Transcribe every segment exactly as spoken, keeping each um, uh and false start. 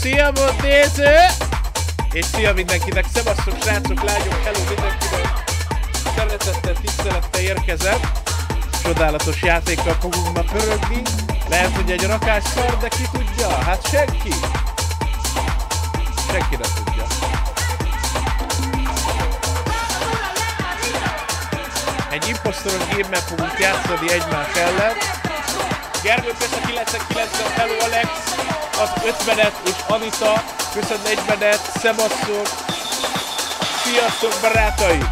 Szia, volt néző! És szia mindenkinek, szevasztok srácok, lányok, hello mindenkinek! Szeretettel, tisztelettel érkezett. Csodálatos játékkal fogunk ma pörögni. Lehet, hogy egy rakás szar, de ki tudja? Hát senki! Senki nem tudja. Egy imposztoros gémmel fogunk játszani egymás ellen. Gergő, köszön kilencvenkilencben, hello Alex, az ötvenet és Anita, köszön negyvenet, szevasszok, sziasztok barátaim!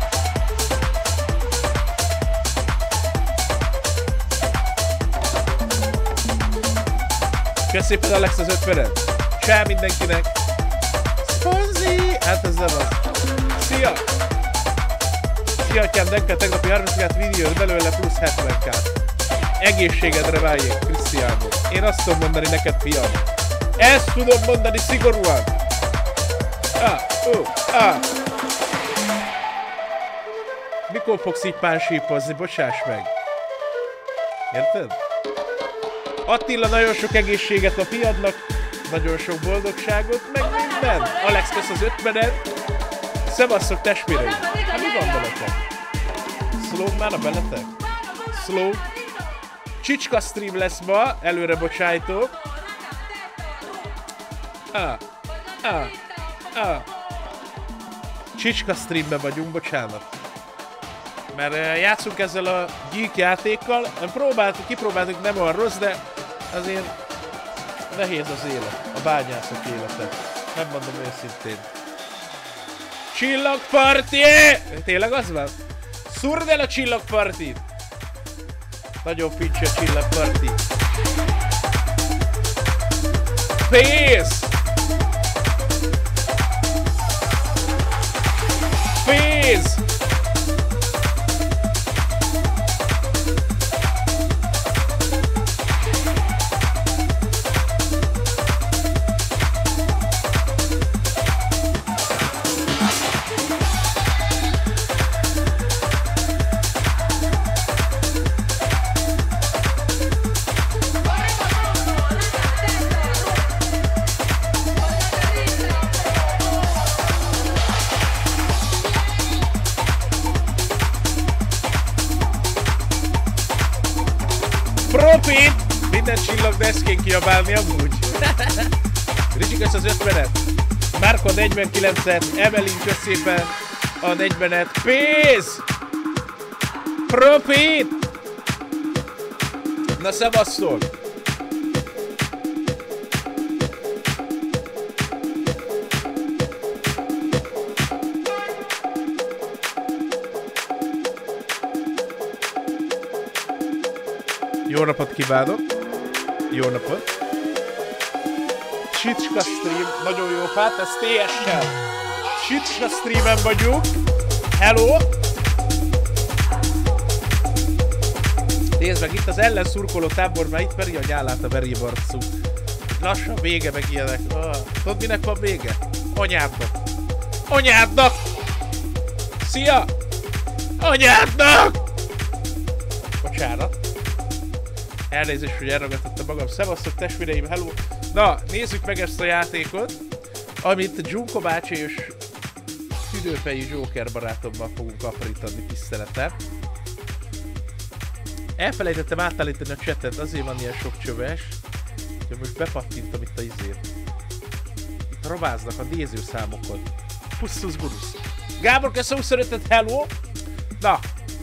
Köszönöm szépen Alex az ötvenet, csá mindenkinek! Sponzi! Hát ez nem az. Szia! Szia atyám, Denka, tegnapi harminckettő videót belőle plusz hetven ká. Egészségedre váljék, Krisztiánó. Én azt tudom mondani neked, fiam. Ezt tudom mondani szigorúan. Ah, uh, ah. Mikor fogsz így pánsípozni? Bocsáss meg. Érted? Attila, nagyon sok egészséget a fiadnak, nagyon sok boldogságot, meg minden. Alex, kösz az ötvenet. Szevasszok testvéreim. Hát mi van veletek? Slow már a beletek? Slow. Csicska stream lesz ma, előre bocsájtok. Ah, ah, ah. Csicska streamben vagyunk, bocsánat. Mert uh, játszunk ezzel a Geek játékkal. Próbáltuk, kipróbáltuk, nem olyan rossz, de azért nehéz az élet. A bányászok élete. Nem mondom őszintén. Csillagparti! Tényleg az van? Szurd el a csillagpartit! Nagyon fincsi a csillagparti. Pész! Pész! Profit! Minden csillag deszkén kiabálni amúgy. Ricsi, kösz az ötvenet. Márko a negyvenkilencet. Evelyn, kösz szépen a negyvenet. Pész! Profit! Na szevasszol! Jó napot kívánok! Jó napot! Csicska stream, nagyon jó, hát ez té es-sel. Csicska streamen vagyunk. Hello! Nézd meg, itt az ellen szurkoló tábor, már itt veri a nyálát a verébarcú. Lassan vége meg ilyenek. Ah, tudod minek van vége? Anyádnak! Anyádnak! Szia! Anyádnak! Bocsánat. Elnézést, hogy elragadtattam magam. Szevasztok testvéreim, hello! Na, nézzük meg ezt a játékot, amit Junko bácsi és tüdőfejű Joker barátommal fogunk aparítani tisztelettel. Elfelejtettem átállítani a chatet, azért van ilyen sok csöves, hogy most bepattintom itt a izét. Itt rováznak a nézőszámokon. Pusztusz gurusz. Gábor, köszönöm huszonötöt, hello! Na!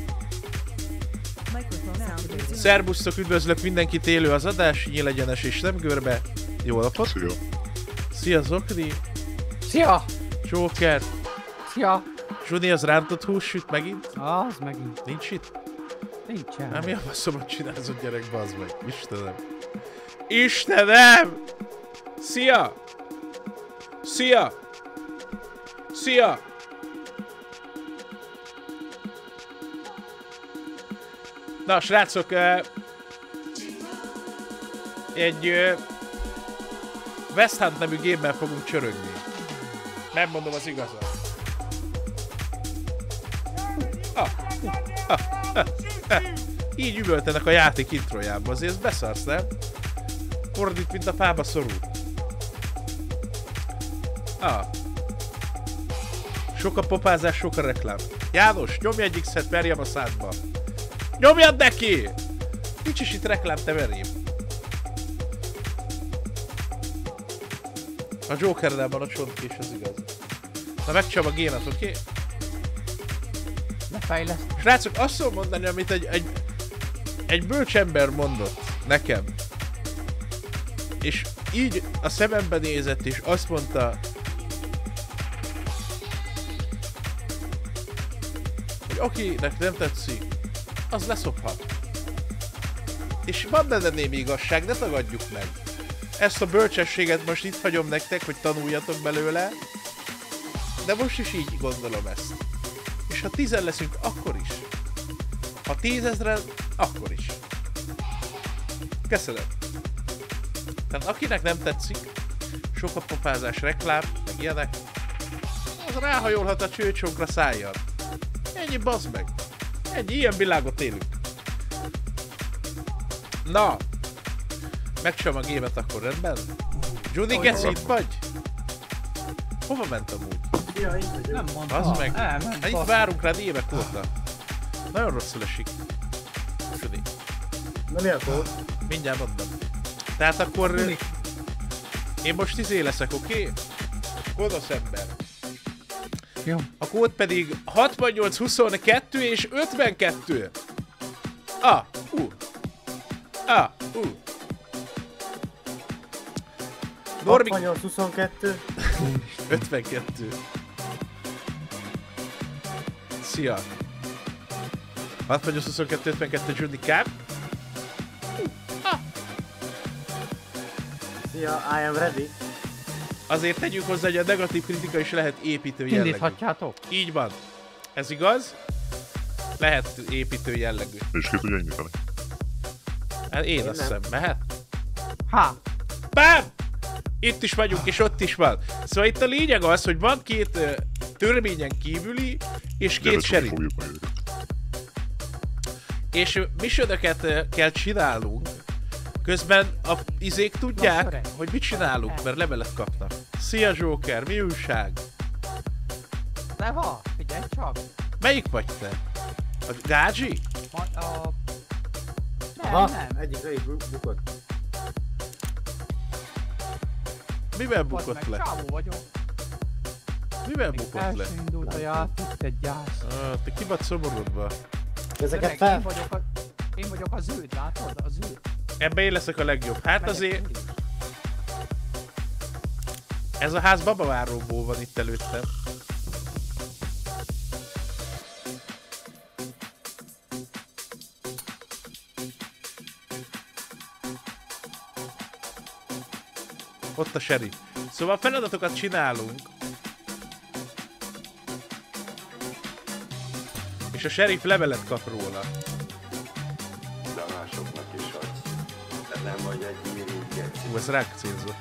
Szerbusztok, üdvözlök mindenkit, élő az adás, nyílegyenes és nem görbe. Jó napot! Szia! Szia Zokri! Szia! Joker! Szia! Zsuni, az rántott hússüt megint? Az megint. Nincs itt? Nincsen. Nem, mi a faszomot csinálsz, gyerek, bazd meg. Istenem! Istenem! Szia! Szia! Szia! Na, srácok, egy West Hunt nevű gémmel fogunk csörögni. Nem mondom az igazat. Ah, ah, ah, ah. Így üvöltenek a játék introjában, azért ezt beszarsz, nem? Fordít, mint a fába szorul. Ah. Sok a popázás, sok a reklám. János, nyomj egy X-et, verjem a szádba. Nyomjad neki! Nincs is itt reklám, te verjém. A Jokernel van a csontkés, az igaz. Na megcsom a gémet, oké? Okay? Ne fejleszt. Srácok, azt szól mondani, amit egy, egy, egy bölcs ember mondott nekem. És így a szemembe nézett, és azt mondta, hogy akinek nem tetszik, az leszophat. És van benne némi igazság, ne tagadjuk meg. Ezt a bölcsességet most itt hagyom nektek, hogy tanuljatok belőle. De most is így gondolom ezt. És ha tízen leszünk, akkor is. Ha tízezren, akkor is. Köszönöm. Tehát akinek nem tetszik, sok a popázás, reklám, meg ilyenek, az ráhajolhat a csőcsónkra szálljon. Ennyi, bazd meg. Ennyi, ilyen világot élünk. Na. Megcsom a gémet akkor, rendben? Judy, geci, itt vagy? Hova ment amúgy? Ja, itt vagyok. Nem mondta. Az meg. Elment. Hát itt várunk rád évek óta. Nagyon rosszul esik. Judy. Na mi a kód? Mindjárt mondom. Tehát akkor... Judy. Én most izé leszek, oké? Okay? Gonosz ember. Jó. A kód pedig hatvannyolc huszonkettő és ötvenkettő. Ah, ú. Ah, ú. Normik... hatvannyolc huszonkettő. ötvenkettő. Szia. hatvannyolc huszonkettő ötvenkettő Judy Cap. Szia, I am ready. Azért tegyük hozzá, hogy a negatív kritika is lehet építő jellegű. Indíthatjátok. Így van. Ez igaz? Lehet építő jellegű. És ki tudja indítani? Hát én, Én azt nem. hiszem, mehet? Há. Bám! Itt is vagyunk, és ott is van. Szóval itt a lényeg az, hogy van két uh, törvényen kívüli, és két Gyere, sheriff. fogjuk meg őket. És uh, missionöket uh, kell csinálnunk. Közben a izék tudják, Lassú, hogy mit csinálunk, mert levelet kapnak. Szia Joker, mi újság? De van. Figyelj csak. Melyik vagy te? A Gágyi? Majd a... Nem, Aha, nem. egyikre is bu- bukott. Mivel Bazd bukott meg, le? csávó vagyok. Mivel bukott le? Első indult a játék, egy gyász. Ah, te ki vagy szomorodva? Ezeket Öreg, fel... Én vagyok a... Én vagyok a zöld, látod? A zöld. Ebben én leszek a legjobb. Hát Megyek azért, mindig. ez a ház babaváróból van itt előttem. Ott a sheriff. Szóval feladatokat csinálunk. És a sheriff levelet kap róla. De másoknak is adsz. De nem vagy egy mirigy geci. Hú, ez ránk célzott.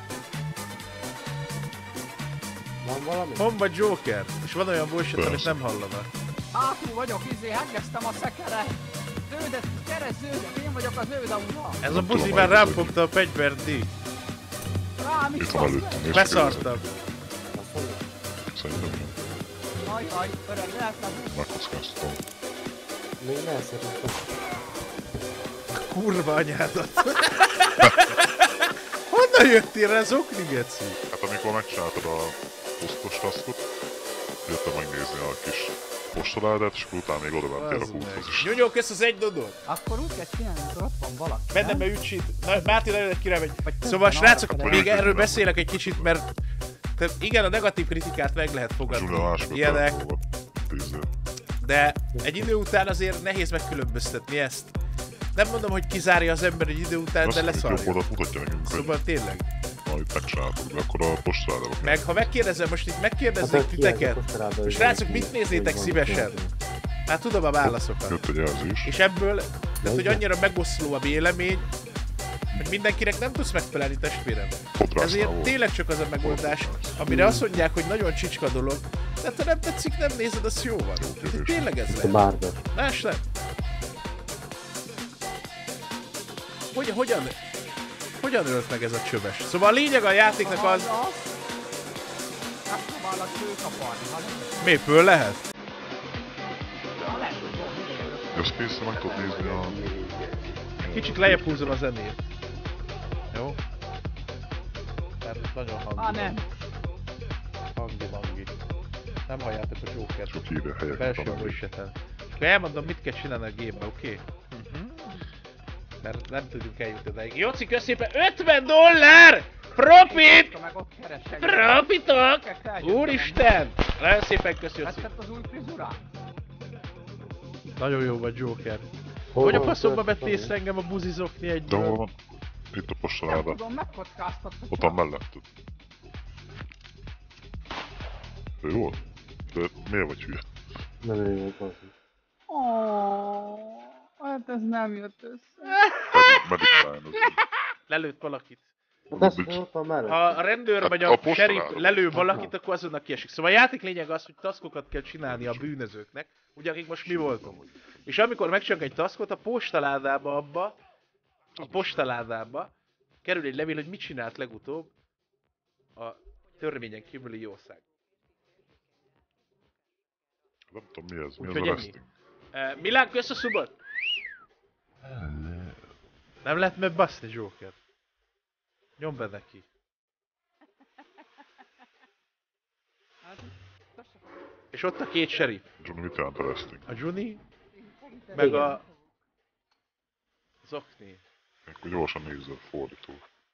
Van valami? Hon vagy Joker? És van olyan bullshit, amit Persze. nem hallanak. Hátul vagyok, izé, hengeztem a szekeret. Zöldet, keres zöldet, én vagyok az zöld ura. Ez a buzi már rám fogta a fegyvert, D. Rám is Itt van basz előttem, meg. nézd Beszartam. Azt mondom. Szerintem nem. Ajaj, öreg, lehet nem. Megkockáztatom. Még ne szerintem. Kurva anyádat. Honnan jöttél rá az okni, geci? Hát amikor megcsináltad a posztos taskot, jöttem megnézni a kis postaládát, és akkor utána még oda mentél a Az meg. kúthoz is. Nyúnyók, ezt az egy dodot. Akkor úgy kell csinálni, hogy ott van valaki. Bennem nem? be ütsít. Na, Márti, nagyon egy király vagy. Vagy többen Szóval, arra srácok, felé. még erről beszélek egy kicsit, mert tehát igen, a negatív kritikát meg lehet Zsula fogadni. másokat Ilyenek, elfogad. Tízzel. de egy idő után azért nehéz megkülönböztetni ezt. Nem mondom, hogy kizárja az ember egy idő után, Azt de mondjuk, jobb leszarja. oldalt mutatja nekünk, hogy Szóval tényleg. majd megcsináltuk, de akkor a postaládával. Meg ha megkérdezem, most itt megkérdeznék Hát, ki ez a titeket, kosztaláda, hogy srácok, ki- mit néznétek hogy van szívesen? ki? Hát tudom a válaszokat. Jött egy jelzés. És ebből, tehát hogy igen. annyira megoszló a vélemény, hogy mindenkinek nem tudsz megfelelni, testvérem. Fodrásznál Ezért volt. tényleg csak az a megoldás, amire azt mondják, hogy nagyon csicska dolog, de ha nem tetszik, nem nézed, az jó van. kérdés. Tényleg ez A lehet. bárber. Más nem. Hogy, hogyan, hogyan ölt meg ez a csöves? Szóval a lényeg a játéknak az... Az. Hát alatt fölkaparni, ha nem. Mi, föl lehet? Ha lehet, hogy van. Jössz készre, meg tudod nézni a... Kicsit lejjebb húzom a zenét. Jó? Mert itt nagyon hangi. Á, nem. Hangi, hangi. Nem halljátok a Joker. Sok híre helyek Belső találni. voice-eten. És akkor elmondom, mit kell csinálni a game-be, oké? Okay? Mert nem tudunk eljutni odáig. Jóci, kösz szépen! ötven dollár! Profit! Meg ott keresek. Profitok! Úristen! Nagyon szépen köszi, Jóci. Vetted az új frizurát? Nagyon jó vagy, Joker. Hol Hogy a van faszomba tört, vett észre engem a buzizokni De hol egyből? van? Itt a Nem postaláda. tudom, megkockáztatod. Ott a melletted. Ő volt? De miért vagy hülye? Nem ő volt az. Ó, hát ez nem jött össze. Medicline. Lelőtt valakit. Hát ezt ott van mellett. Ha a rendőr Hát vagy a a postaláda. sheriff lelő valakit, akkor azonnal kiesik. Szóval a játék lényeg az, hogy taskokat kell csinálni a bűnözőknek, ugye akik most mi voltunk. És amikor megcsinálunk egy taskot, a postaládába abba, a postaládába kerül egy levél, hogy mit csinált legutóbb a törvényen kívüli jószág. Nem tudom mi ez, mi az Úgyhogy a ennyi. resting. Uh, Milán, kösz a szubot! Nem lehet megbaszni, Joker. Nyomd be neki. És ott a két sheriff. Johnny, mit jelent a resting? A Juni, meg a... Zokni. Akkor gyorsan nézzel, fordító.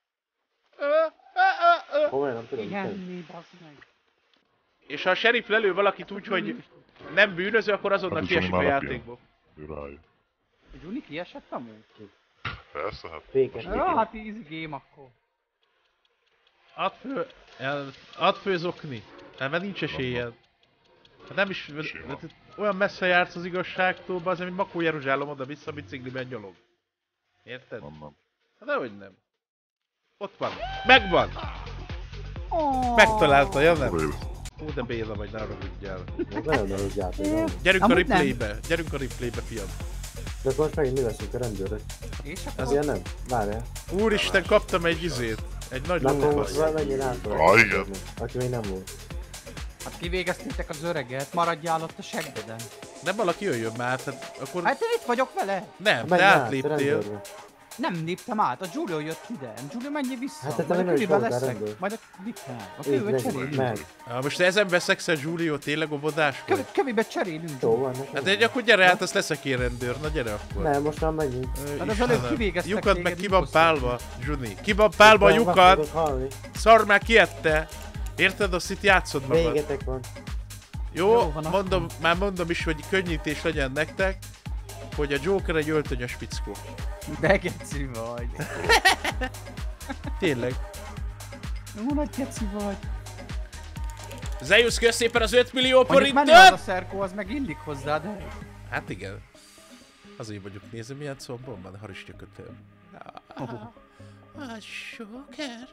Hol nem tudom. Igen, mit mi bassz meg. És ha a sheriff lelő valakit úgy, hogy nem bűnöző, akkor azonnal Hát, kiesik a Johnny már játékból. Ő rájön. A Juni kiesett amúgy? Persze, hát. Fékes. Ja, hát easy game akkor. Add föl, el, add föl Zokni. Nem, mert nincs esélyed. Hát nem is, Sima. hát olyan messze jársz az igazságtól, az, mint Makó Jeruzsálem oda-vissza bicikliben nyolog. Érted? Nem, nem. Hát dehogy nem. Ott van. Megvan! Oh. Megtalálta, ja nem? Hol él? Hú, de béna vagy, ne haragudjál. Ez nagyon nehéz játék. nem? Gyerünk a Amúgy nem. replaybe, gyerünk a replaybe, fiam. De akkor most megint mi leszünk a rendőrök. És Ez akkor? ilyen nem? Várjál. Úristen, kaptam egy izét. Egy nagy Na akkor lófasz. menjél át. Ah, igen. Aki még nem volt. Hát kivégeztétek az öreget, maradjál ott a seggeden. Nem valaki jöjjön már, hát akkor... Hát én itt vagyok vele. Nem, Menj te át, átléptél. rendőrbe. Nem léptem át, a Giulio jött ide. Giulio, menj vissza. Hát te majd a nem is Küliben voltál leszek. rendőr. Majd a Küliben. A Így Küliben meg, cserélünk. meg. Ah, most te ezen veszeksz el, Giulio, tényleg obodás vagy? Kövi- Kövibe cserélünk. Jó van nekem. Hát egy akkor gyere hát, azt leszek én rendőr, na gyere akkor. Nem, most már menjünk. Ö, Hát az Istenem. előbb kivégeztek Lyukat meg téged, ki van imposztor. pálva, Juni. Ki van pálva a Meg lyukat, fogod halni. szar már kiette. Érted, azt itt játszod magad. Végetek van. Jó, Jó van, mondom, már mondom is, hogy könnyítés legyen nektek, hogy a Joker egy öltönyös fickó. De geci vagy. Tényleg. Jó nagy geci vagy. Zeus, kösz szépen az öt millió Mondjuk menő az a forintot! szerkó, az meg illik hozzá, de... Hát igen. Azért vagyok, nézem milyen combom van, haristja kötöm. A Joker.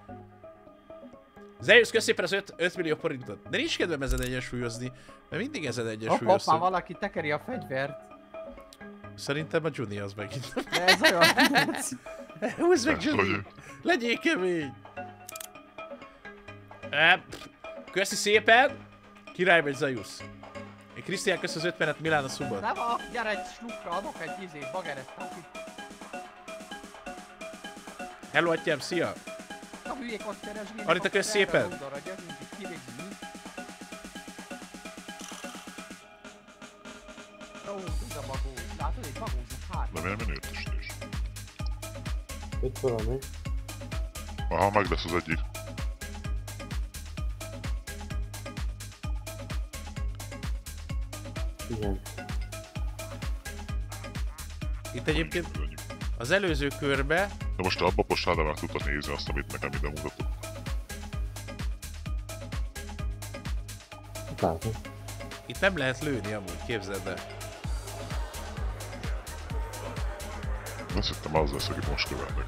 Zeus, kösz szépen az öt millió forintot. De nincs kedvem ezen egyensúlyozni, mert mindig ezen Hopp, hopp, egyensúlyozom. már valaki tekeri a fegyvert. Szerintem a Juni az megint. De ez olyan geci. Húzd meg, Ez Juni! vagy- Legyél kemény! Á, köszi szépen! Király vagy Zeus. Én Krisztián, kösz az ötvenet, Milán a szubat. Nem a, gyere egy slukra, adok egy izét, bagerettát. Hello, atyám, szia! A hülyék ott keresgélnek. Anita, kösz szépen. Ó, ez a bagóz. Látod, egy bagóznak három. Nem ilyen menőtestés. Itt valami. Aha, meg lesz az egyik. Igen. Itt egyébként az előző körbe De most te abba a postádra már tudtad nézni azt, amit nekem ide mutatott. Hát látom. itt nem lehet lőni amúgy, képzeld el. Azt hittem az lesz, akit most követnek.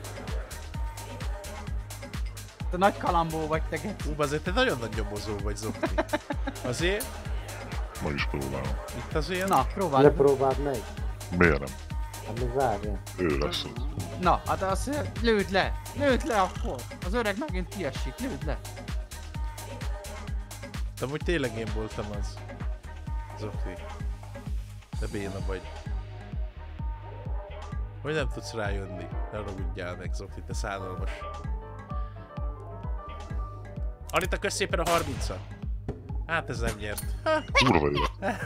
Te nagy kalambó vagy, te geci. Ú, azért te nagyon nagy nyomozó vagy, Zokni. Azért, Ma is próbálom. itt azért... Na, Ne próbáld. próbáld meg. Miért nem? Hát még várjál. Ő lesz az. Na, hát az lőd le. Lőd le akkor. Az öreg megint kiesik, lőd le. De amúgy tényleg én voltam az. Zokti. De béna vagy. Hogy nem tudsz rájönni? Ne ragudjál meg, Zokti, te szánalmas. Anita, kösz szépen a harmincat. Hát ez nem nyert. Durva élet.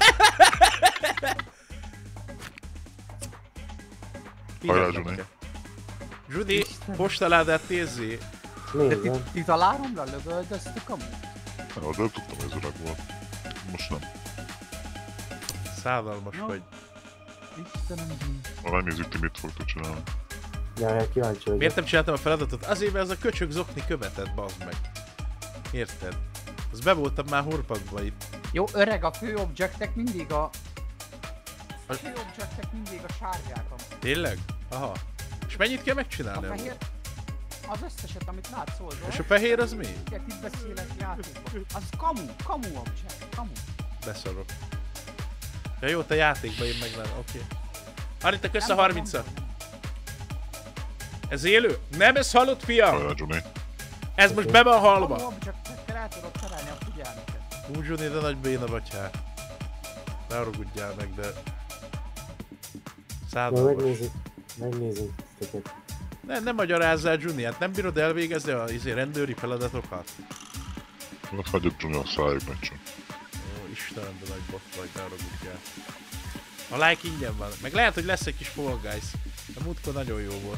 Hajrá, Zsuni. Zsudi, postaládát nézzé. De ti, Nézem. ti találomra lövöldöztük amúgy? Ja, de tudtam, hogy ez öreg volt. Most nem. Szánalmas No. vagy. Istenem, Zsuni. Ha nem nézzük, ti mit fogtok csinálni. Jaj, kíváncsi vagyok. Miért nem csináltam a feladatot? Azért, mert az a köcsög Zokni követett, bazd meg. Érted? Az be voltam már horpakba itt. Jó, öreg, a fő objektek mindig a... A Az- fő objektek mindig a sárgák amúgy. Tényleg? Aha. És mennyit kell A megcsinálni? amúgy? fehér... Az összeset, amit látsz oldal. És a fehér az mi? Ugye, itt beszélek játékban. Az kamu, kamu objekt, kamu. Beszarok. Ja jó, te játékban én meg nem, oké. Okay. Anita, kösz a Nem, harmincat. nem, Ez élő? Nem, ez halott, fiam! Hajrá, Zsuni. Ez most be van Kamu halva. objektekkel el tudod cserélni a figyelmeket. Úgy Johnny, de nagy béna vagy hát. Ne rugudjál meg, de... Jó, Szádalmas. megnézzük. Megnézzük titeket. Ne, nem magyarázzál, Johnny, hát nem bírod elvégezni a izé, rendőri feladatokat? Hát hagyjuk Zsuni, a szálljuk meg csak. Ó, Istenem, de nagy bot vagy, ne rugudjál. A like ingyen van. Meg lehet, hogy lesz egy kis Fall Guys. A múltkor nagyon jó volt.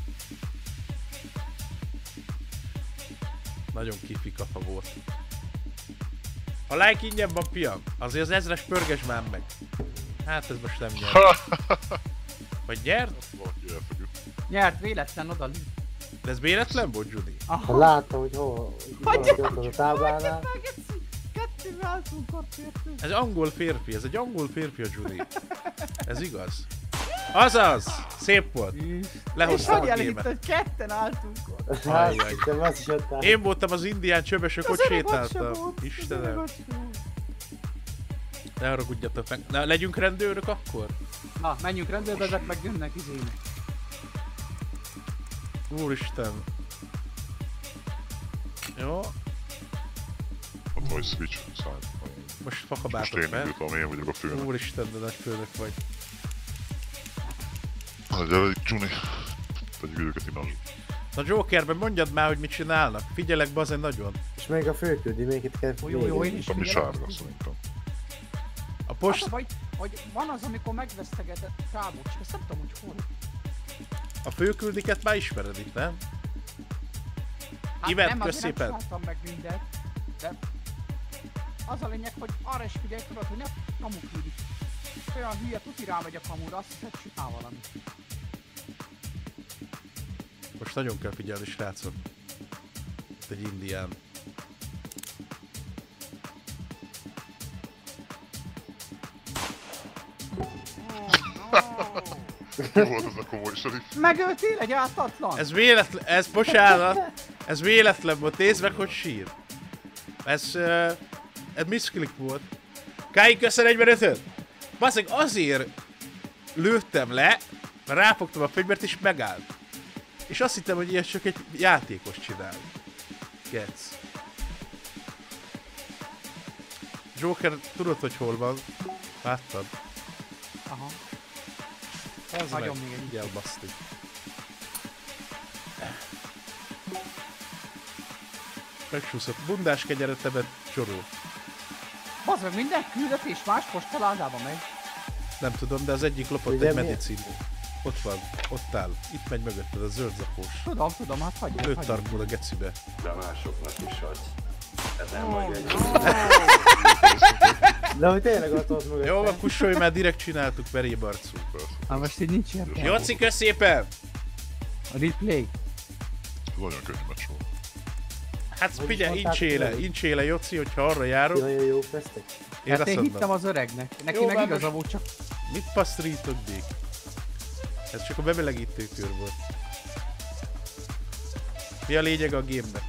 Nagyon kifi kafa volt. A like ingyen van, fiam. Azért az ezres pörges már meg. Hát ez most nem nyert. Vagy nyert? Valaki elfogjuk. Nyert, véletlen oda lő. De ez véletlen volt, Judy? Ha Aha. láttam, hogy hol... Hagyja Valaki ott az a táblánál. Kettővel álltunk ott, értünk. Ez angol férfi, ez egy angol férfi a Judy. Ez igaz? Azaz! Szép volt. És Lehoztam hogy a elhitt, gémet. hogy ketten álltunk ott. Hát, Ajjaj. te azt is ott áll. Én voltam az indián csöbösök, ott Az öreg ott sem sétáltam. volt, az Istenem. öreg ott sem volt. Ne haragudjatok meg. Na, legyünk rendőrök akkor? Na, menjünk rendőrbe, ezek meg jönnek izének. Úristen. Jó, Ott vagy switch, száll. most Most fakabáltok én fel. indítom, én vagyok a főnök. Úristen, de nagy főnök vagy. Hát gyere itt, Zsuni. Tegyük őket innen. Na Jokerben mondjad már, hogy mit csinálnak. Figyelek bazen nagyon. És még a főküldi, még itt kell Jó, jó, jó, én nézni. is Ami figyelek. sárga szerintem. A Az post... a baj, hogy van az, amikor megvesztegetett rábocsk, ezt nem tudom, hogy hol. A főküldiket már ismered itt, nem? Ivett, nem, kösz azért szépen. nem csináltam meg mindent, de az a lényeg, hogy arra is figyelj, tudod, hogy ne kamu küldik. Olyan hülye tuti rámegy a kamura, azt hiszed, csinál valamit. Most nagyon kell figyelni, srácok. Itt egy indián. Jó volt ez a komoly serif. Megöltél egy ártatlan? Ez véletlen, ez bocsánat. Ez véletlen volt, nézd meg, hogy sír. Ez... Uh, ez misklik volt. Káig köszön egyvenötöt! Basszeg, azért lőttem le, mert ráfogtam a fegyvert és megállt. És azt hittem, hogy ilyet csak egy játékos csinál. Gec. Joker, tudod, hogy hol van? Láttad? Aha. Az Nagyon meg. még egy. Így elbasztik. Megsúszott. Bundás kenyeretemet csoró. Bazd meg, minden küldetés más postaládába megy. Nem tudom, de az egyik lopott Ugye egy mi- medicin. Ott van, ott áll. Itt megy mögötted, a zöld zakós. Tudom, tudom, hát hagyjuk, Lőtt hagyjuk. tarkul a gecibe. De másoknak is adj. Ez nem vagy egy. De hogy tényleg ott volt mögötte. Jó, van, kussolj, már direkt csináltuk, veréb arcú. Hát most így nincs értelme. Jóci, kösz szépen! A replay. Ez nagyon könnyű meccs volt. Hát Hogy figyelj, is mondtátok, incséle, hogy- incséle, Jóci, hogyha arra járok, Nagyon jó vesztek. én Hát azt én hittem mondom. az öregnek. Neki Jó, meg már igaza most- volt, csak Mit pasztrítok, Dick? Ez csak a bemelegítő kör volt. Mi a lényeg a gémnek?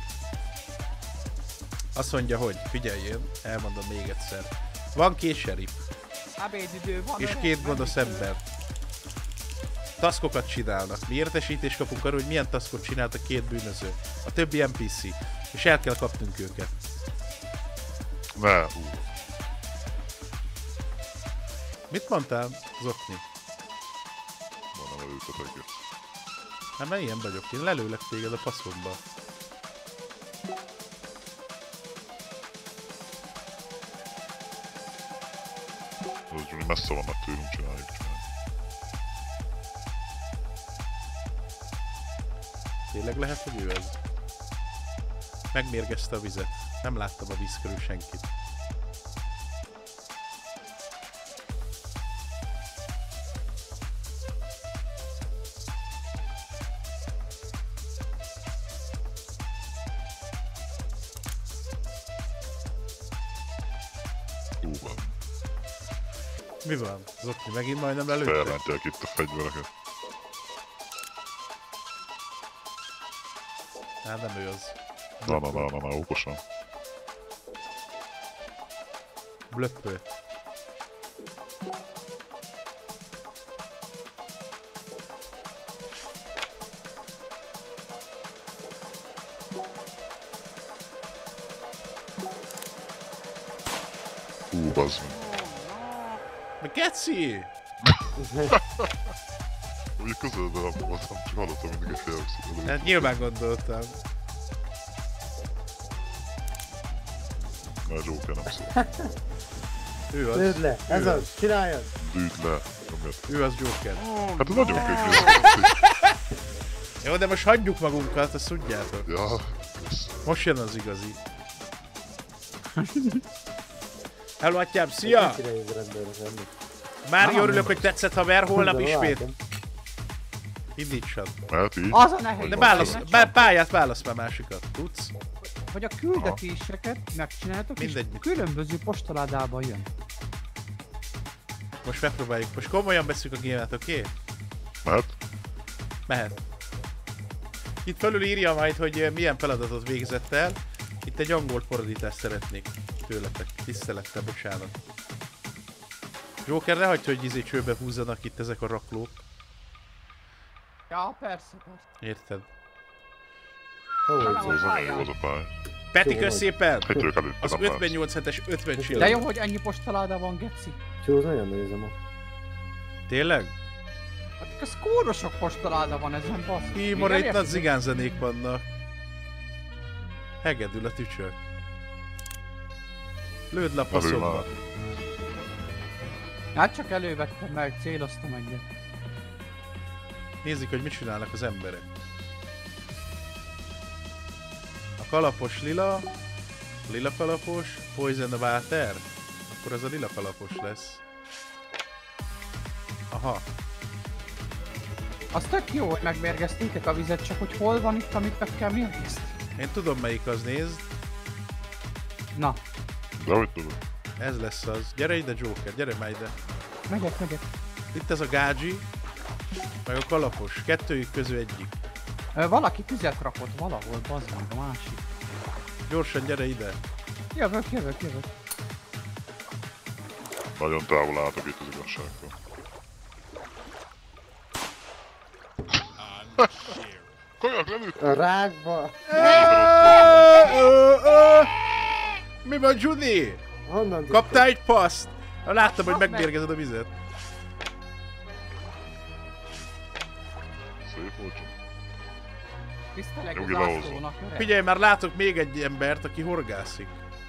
Azt mondja, hogy figyeljen, elmondom még egyszer. Van két sheriff, ebédidő van. és öreg, két gonosz ebédidő. ember. Taskokat csinálnak. Mi értesítést kapunk arról, hogy milyen taskot csinált a két bűnöző. A többi en pé cé. És el kell kapnunk őket. Ne, hú. Mit mondtál, Zokni? Van nem előttetek itt. Hát mert ilyen vagyok, én lelőlek téged a passzomba. Az Juni messze vannak tőlünk, csináljuk, csináljuk. Tényleg lehet, hogy ő az? Megmérgezte a vizet. Nem láttam a víz körül senkit. Hú, van. Mi van? Zokni megint majdnem lelőttek? Felrántják itt a fegyvereket. Hát nem ő az. Na, na, na, na, na, okosan. Blöppő. Hú, bazd meg. Mi geci? Ugye közelben nem voltam, csak hallottam mindig egy félökszöt. Hát nyilván gondoltam. Na, a Joker nem szól. Ő az. Lőd le, ez Ő az, csináljad! Dűd le. Nyomjad. Ő az Joker. Hát ez nagyon könnyű. Jó, de most hagyjuk magunkat, azt tudjátok. Ja, kösz. Most jön az igazi. Hello, atyám, szia! Kire jössz rendőrök lenni? Már örülök, hogy tetszett, haver, holnap De ismét. látom. Indítsad. Mehet így? Az a nehéz. De Van válasz, szó. bá- pályát válasz már másikat. Tudsz? Hogy a küldetéseket megcsináltok, Mindegy, és mit. különböző postaládában jön. Most megpróbáljuk. Most komolyan beszélünk a gémet, oké? Okay? Mehet? Mehet. Itt felül írja majd, hogy milyen feladatot végzett el. Itt egy angol fordítást szeretnék tőletek. Tisztelettel, bocsánat. Joker, ne hagyd, hogy izé csőbe húzzanak itt ezek a raklók. Ja, persze, persze. Érted? Ó, Nem, Ez az a a pályán. jó az a pálya. Peti, Jó, kösz hogy- szépen! Egyők előtte Az nem látsz. ötvennyolc hetes ötven De csillag. jó, hogy ennyi postaláda van, geci. Csúsz, nagyon nézem a... Tényleg? Hát ez kúra sok postaláda van ezen, bassz. Hí, mora itt nagy zigánzenék vannak. Hegedül a tücsök. Lőd le a Lelő passzomba. már. Hát csak elővettem meg, céloztam egyet. Nézzük, hogy mit csinálnak az emberek. A kalapos lila, lila kalapos, poison water, akkor az a lila kalapos lesz. Aha, Az tök jó, hogy megmérgeztétek a vizet, csak hogy hol van itt, amit meg kell mérgezni. én tudom melyik az, nézd. Na, De hogy tudod? Ez lesz az. Gyere ide, Joker, gyere már ide. megyek, megyek. Itt ez a gágyi, meg a kalapos. Kettőjük közül egyik. Ö, valaki tüzet rakott valahol, bazd meg a másik. Gyorsan gyere ide. Jövök, jövök, jövök. Nagyon távol álltok itt az igazságtól. Kajak, lelőtt! A rákba! Ö, ö, Mi van, Judy? Honnan tudtad? Kaptál egy paszt? Láttam, hogy Kapd meg. megmérgezed a vizet. Szép volt csak. Tiszteleg Jogi az behozza. ászlónak, öreg. Figyelj, már látok még egy embert, aki horgászik.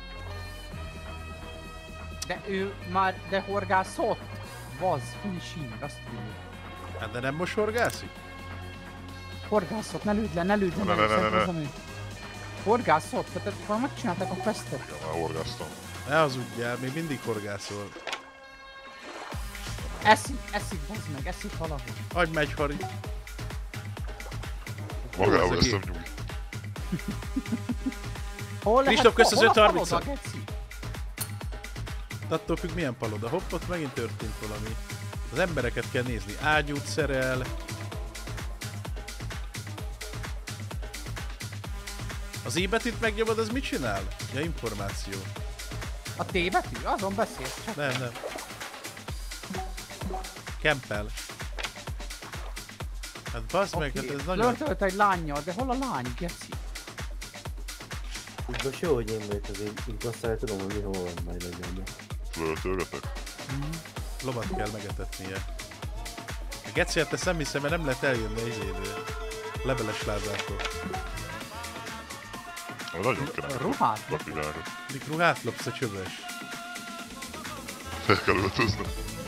De ő már, de horgászott. Bazd, finishing, azt mondja. Hát de nem most horgászik? Horgászott, ne lőd le, ne lőd le, Ne, ne, ne, ne, ne. ne, ne. Horgászott, tehát akkor megcsinálták a questet. Ja, már horgáztam. Ne hazudjál, még mindig horgászol. Eszik, eszik, bazd meg, eszik valahol. Adj meg egy hari. Magával ez a veszem gép. nyugi. Hol lehet, Kristóf, kösz az hol a öt harmincat. paloda, geci? Attól függ milyen paloda. Hopp, ott megint történt valami. Az embereket kell nézni. Ágyút szerel. Az I betűt megnyomod, az mit csinál? Ja, információ. A T betű? Azon beszélsz csak. Nem, nem. Kempel. Hát bassz meg, hát ez nagyon... Lörtölt egy lányjal, de hol a lány, geci? Itt most jó, hogy én vagyok az én, én aztán tudom, hogy mi hol van majd az ember. Löltölgetek? Lovat kell megetetnie. A geciát ezt nem hiszem, mert nem lehet eljönni az izédő. Lebeles lázától. Nagyon kell. Ruhát? Lapidára. Mikor átlopsz a csöves. Fel kell öltöznöm.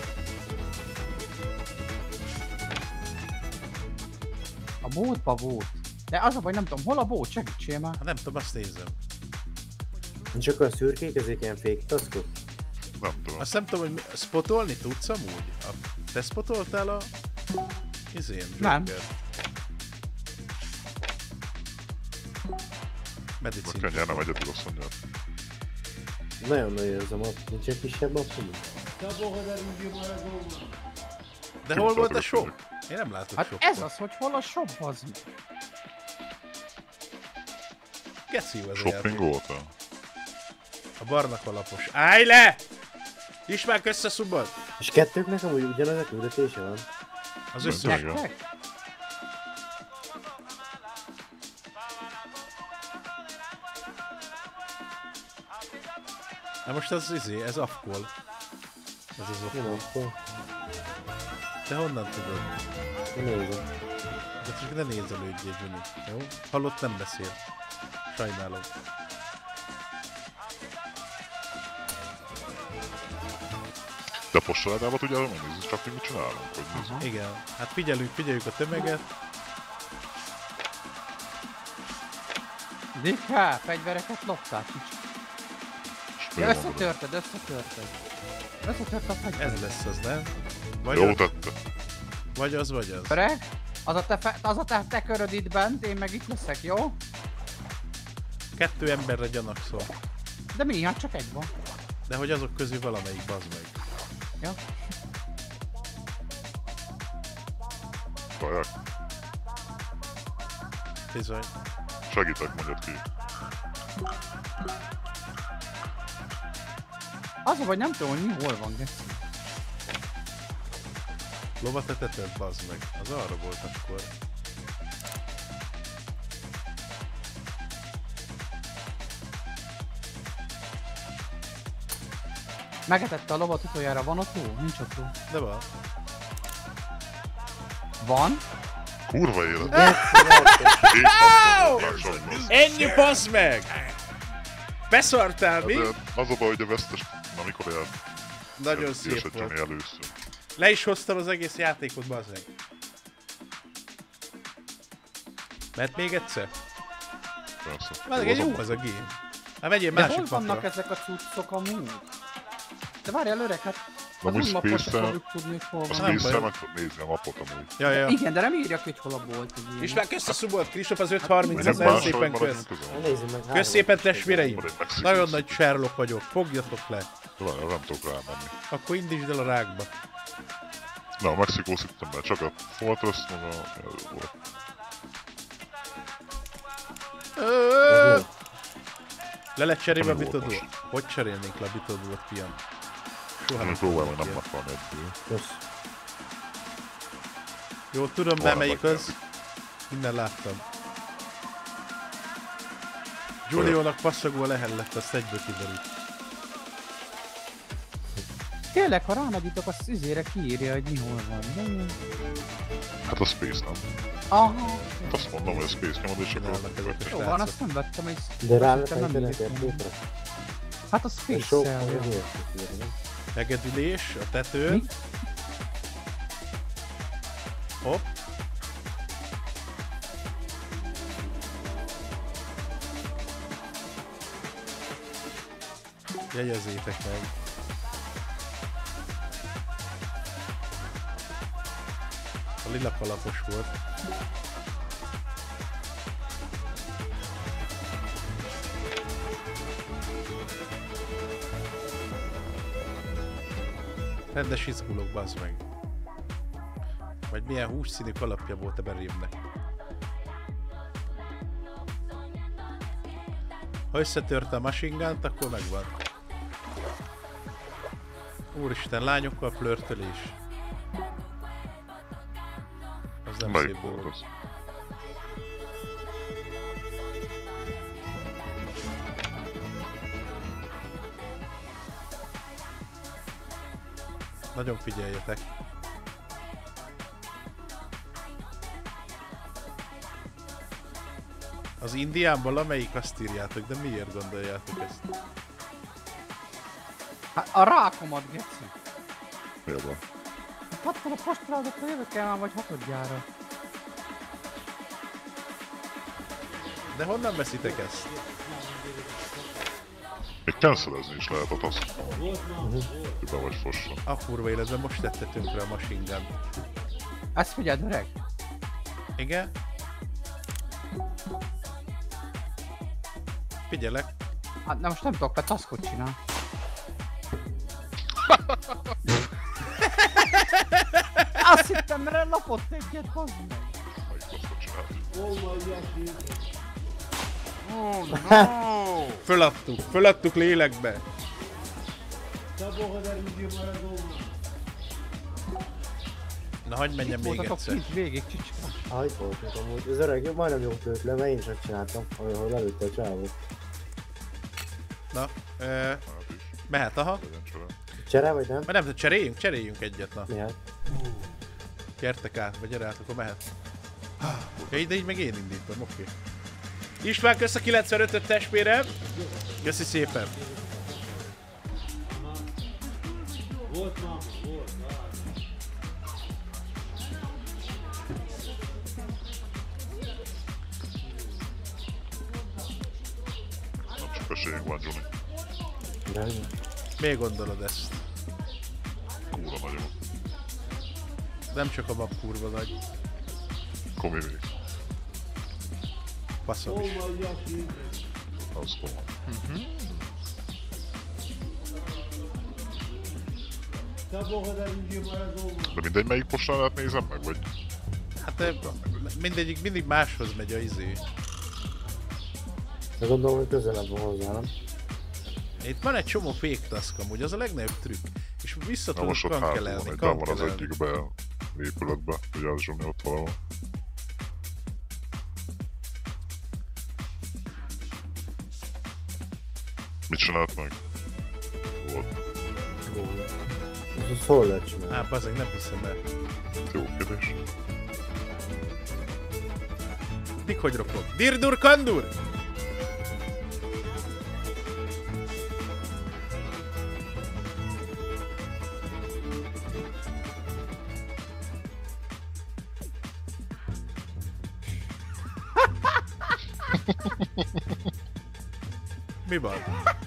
A bótba volt. De az a baj, nem tudom, hol a bót? Segítsél már. Hát nem tudom, azt nézem. Csak a szürkék, ezek ilyen fake taskok? Nem tudom. Azt nem tudom, hogy mi- spotolni tudsz amúgy? A... Te spotoltál a... Izén, Nem. Joker. Meg Medicine. kell nyernem egyedül, azt mondja. Nagyon nagy ez a map, nincs egy kisebb map, hogy? De hol volt a Kimutatok shop? Én nem látok Hát shopot. ez az, hogy hol a shop az. Geci jó ez a Shopping játék. volt? A barnak alapos. Állj le! Ismák össze, szubad! És kettőknek amúgy ugyanaz a küldetése van? Az Nem összes. tudom. Nektek? Na most az izé, ez afkol. Ez az Nem, afkol. akkor Te honnan tudod? nézem. De csak ne nézelődjél, Juni. Jó? Hallott nem beszél. Sajnálom. De postaládába tudjál megnézni, csak mi mit csinálunk, hogy nézzük. Igen. Hát figyelünk, figyeljük a tömeget. Dikká, fegyvereket loptál kicsit. És Ja, miért mondod? összetörted, összetörted. Összetört a fegyver. Ez lesz az, nem? Vagy, Jó az, tette. vagy az, vagy az. Öreg, az a te, fe, az a te, te köröd itt bent, én meg itt leszek, jó? Kettő emberre gyanakszol. De mi? Hát csak egy van. De hogy azok közül valamelyik, bazd meg. Ja. Kaják. Bizony. Segítek, mondjad ki. Az a vagy nem tudom, hogy mi hol van, geci. Lovat etetett, bazd meg. Az arra volt akkor. Megetette a lovat utoljára, van ott ló? Nincs ott ló. De van. Van? Kurva élet. Geci, látom. Két napon lássam. Ennyi, bazd meg! Beszartál, mi? Az a baj, hogy a vesztes... Na mikor jár? Nagyon szép Esetjeni volt. először. Le is hoztam az egész játékot, bazd meg. Mert még egyszer? Persze. Már egy jó az a game. Hát megyél De másik hol vannak napra. ezek a cuccok amúgy? De várjál öreg, hát... Na Az most új mapot se Space-el- fogjuk tudni, hogy hol A van. nem Space-el baj. meg tudod nézni a mapot amúgy. Ja, ja. Igen, de nem írja ki, hogy hol a bolt. És már kösz a szubolt, Kristóf az öt harminc, Vagy nem nagyon máshol szépen maradjunk kösz. közben. Na nézzük meg. három. Kösz szépen, testvéreim. Van egy Mexikó Nagyon City. nagy Sherlock vagyok, fogjatok le. Várjál, nem tudok rámenni. Akkor indítsd el a rákba. Na, a Mexikó City-ben csak a Fortress, meg a... Ja, jó volt. Ö, Le lett cserélve a Mi volt bitodót? most? Hogy cserélnénk le a bitodót, fiam? Soha Nem nem próbálj meg tudok nem ilyet. meghalni egyből. Kösz. Jó, tudom, Volna be melyik meg az. Minden láttam. Giuliónak passzagó a lehel lett, azt egyből kiderült. Tényleg, ha rámegyítok, az izére kiírja, hogy mi hol van. De jó. Hát a Space nem. Aha. Hát azt mondom, hogy a Space nyomod, és Csinálnak ezek a Jó van, srácok. azt nem vettem észre. De rá Azt hittem, nem lehet írjuk. egy képre. Hát a A sok, Space-szel. hogy jó. miért nem? Hegedülés a tetőn. Mi? Hopp. Jegyezzétek meg. A lila kalapos volt. Rendes izgulok, bazd meg. Vagy milyen hússzínű kalapja volt a Berimnek. Ha összetörte a machine gun-t, akkor megvan. Úristen, lányokkal flörtölés. Az nem Melyik szép volt dolog. az? Nagyon figyeljetek. Az indián valamelyik, azt írjátok, de miért gondoljátok ezt? Hát a rákomat, geci. Mi a van? Hát attól a postrádattal jövök el már vagy hatodjára. De honnan veszitek ezt? Még cancelezni is lehet a taskot. Hogy be vagy fossa. A kurva életben most tette tönkre a machine gun. Ezt figyeld, öreg. Igen? Figyelek. Hát nem, most nem tudok be taskot csinálni. Azt hittem, mert lapott egyet, bazd meg. Melyik taskot csinálni? Oh no! Föladtuk, föladtuk lélekbe. Na hagyd menjen még Voltatok egyszer. kint végig, csicska. Ah, itt voltunk amúgy. Az öreg majdnem jót lőtt le, mert én is megcsináltam, ahol lelőtte a csávót. Na, ö, Hát is. mehet, aha. Legyen csere. Csere vagy nem? Mert nem, tudom, cseréljünk, cseréljünk egyet, na. Mi hát? Gyertek át, vagy gyere át, akkor mehet. Ja, de így meg én indítom, oké. Okay. István, kösz a kilencvenötöt testmére. Köszi szépen. Nem csak esélyünk van, Johnny. Nem. Miért gondolod ezt? Kúra nagyon. Nem csak a map kurva nagy. Komi még. Baszom is. Az komoly. De mindegy, melyik postánát nézem meg, vagy? Hát ö, mindegyik mindig máshoz megy a izé. De gondolom, hogy közelebb van hozzá, nem? Itt van egy csomó fake task amúgy, az a legnagyobb trükk. És vissza Na tudod most ott hátul van, kankelelni, egy ben van az kankelelni. egyikbe épületbe, ugye az Zsomni ott valahol. Mit csinált meg? Volt. Ez hol lehet csinálni? Á, bazeg, nem hiszem el. Jó kérdés. Mik hogy ropog? Dirdur kandur! Mi van?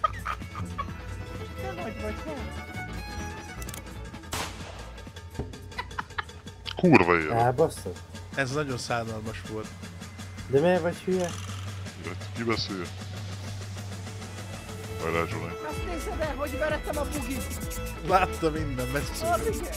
Te vagy vagy hol? Kurva élet! Elbasztad? Ez nagyon szánalmas volt. De miért vagy hülye? Ki beszél? Majd el, Johnny. Azt nézed el, hogy verettem a bugit. Láttam minden, messzúró. Addig.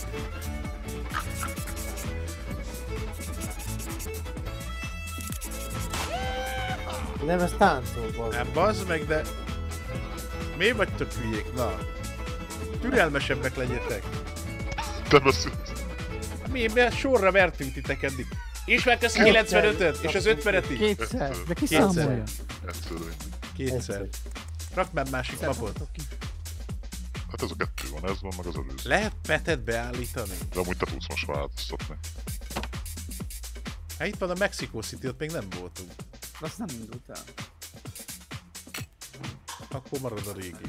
Nem, ez táncol, bazd. Nem, bazd meg, de... Mi vagytok hülyék? Na. Türelmesebbek legyetek. Te beszélsz. Mi, mi sorra vertünk titek eddig. Ismer, kösz a kilencvenötöt, és az ötvenet is. Kétszer, de ki Kétszer. számolja? Egyszerre mindig. Kétszer. Rakd már másik mapot. Hát ez a kettő van, ez van, meg az előző. Lehet petet beállítani? De amúgy te tudsz most változtatni. Hát itt van a Mexico City, ott még nem voltunk. Azt nem indult el. Akkor marad a régi.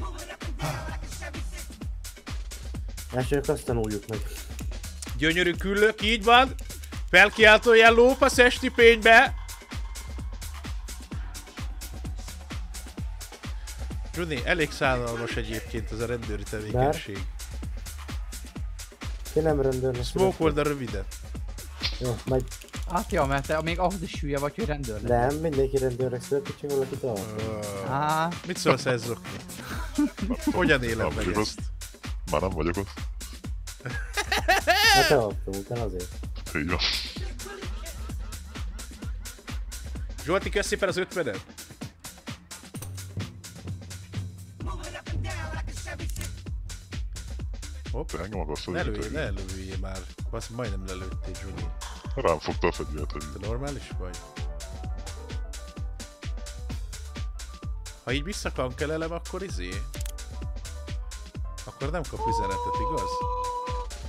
Elsőnek azt tanuljuk meg. Gyönyörű küllök, így van. Felkiáltó jel lófasz esti fénybe. Juni, elég szánalmas egyébként ez a rendőri tevékenység. Ki nem rendőrnek. Smoke a rövidet. Jó, megy. Hát ja, mert te még ahhoz is hülye vagy, hogy rendőr legyen. Nem, mindenki rendőrnek születik, csak valaki tart. Á, Mit szólsz ez, Zokni? Hogyan éled Nem meg igaz. ezt? Már nem vagyok ott. Hát eladtam utána azért. Így van. Zsolti, kösz szépen az ötvenet. Hopp, Te engem akarsz ne lőjél, lőni? ne lőjél már. Azt majdnem lelőttél, Juni. Rám fogta a fegyvert, hogy Te normális vagy? Ha így visszakankelelem, akkor izé? Akkor nem kap üzenetet, igaz?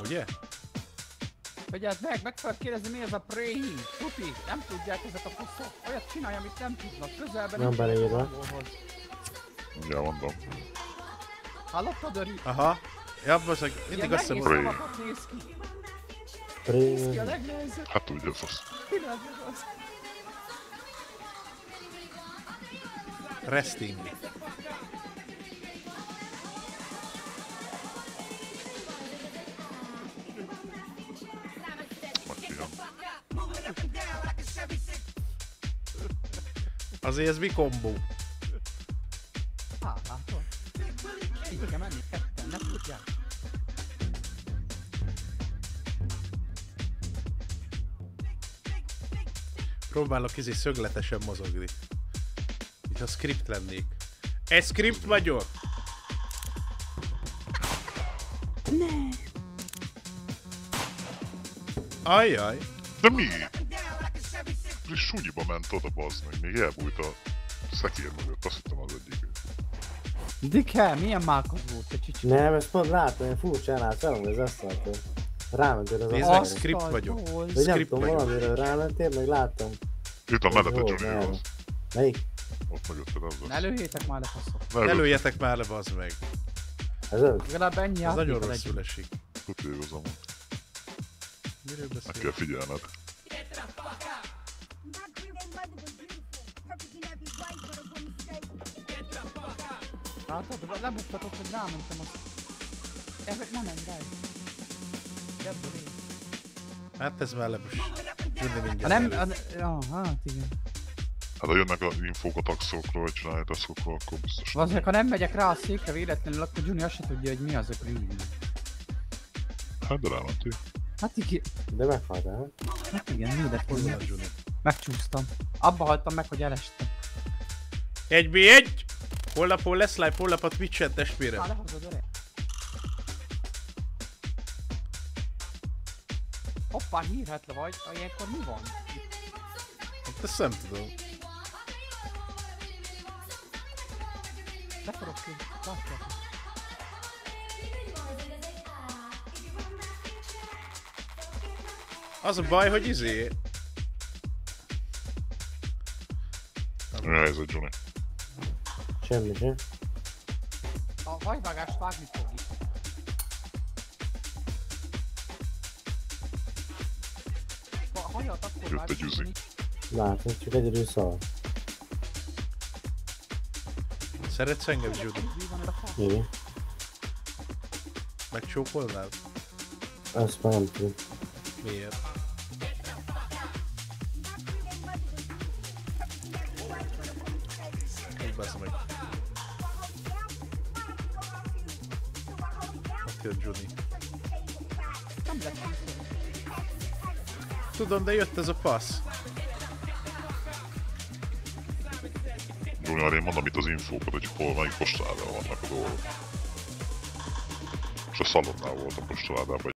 ugye? Figyeld meg, meg kell kérdezni, mi ez a praying. Tuti, nem tudják ezek a faszok. Olyat csinálj, amit nem tudnak. Közelben Nem beleírva. valahol. Mindjárt mondom. Hallottad, Öri? Aha. Ja, bazzeg, mindig Ilyen azt nehéz hiszem, Pray. szavakat néz ki. Pré... Néz ki a legnehezebb Hát tudja, fasz. pillanatban az. resting. Azért ez mi kombó? Á, látod? Így kell menni ketten, ne tudják. Próbálok izé szögletesen mozogni. Mint ha script lennék. Egy script vagyok? Ne. Ajjaj. De mi? És súnyiba ment oda, bazd meg, még elbújt a szekér mögött, azt hittem az egyik. Dike, milyen mákod volt, te csicsi? Nem, ezt pont látom, én furcsán láttam, hogy az asztaltól. Rámentél az Nézd meg, asztalra. script vagyok. Vagy nem Script tudom, vagyok. valamiről rámentél, meg láttam. Itt a mellette Jó, Johnny, merre? az. Melyik? Ott mögötted az. Ne lőjétek már le faszok. Ne Ne lőtt, lőjetek már le, bazd meg. Ez az? Legalább ennyi Ez játéka nagyon legyen. rosszul esik. tudja igazam. Miről Meg beszél? kell figyelned. Látod, lebuktatok, hogy rámentem azt. Ezek nem engedj. Gyere, Ri. Hát ez már lebus. Jönni Ha mindjárt nem, elő. a, ja, hát igen. Hát ha jönnek a infók a taxokról, vagy csinálni taxokról, akkor biztos. Valószínűleg, ha nem megyek rá a székre véletlenül, akkor Juni azt se tudja, hogy mi az a green. Hát de rámentél. Hát igen, De meghaltál. hát igen, mi lett Hol volna? van a Juni? Megcsúsztam. Abba hagytam meg, hogy elestem. egy bé egy! Holnapon lesz live, holnap a Twitch-en, testvérem. Már lehozod, öreg. Hoppá, hírhetlen vagy, ilyenkor mi van? Hát ezt nem tudom. Leforog ki, látjátok. Az a baj, hogy izé... Mi a helyzet, Johnny? Semmi sem. A hajvágást vágni fog itt. A hajat akkor Jött vágni egy üzi. Juni. Látom, csak egyedül szól. Szeretsz engem, Judy? Mi van ez a fa? Igen. Megcsókolnál? Azt már nem tudom. Miért? Úgy bassz meg. Ott jött Judy. Nem lett vissza. Tudom, de jött ez a passz. Johnny, arra én mondom itt az infókat, hogy hol, melyik postáládában vannak a dolgok. És a szalonnál volt a postáládában.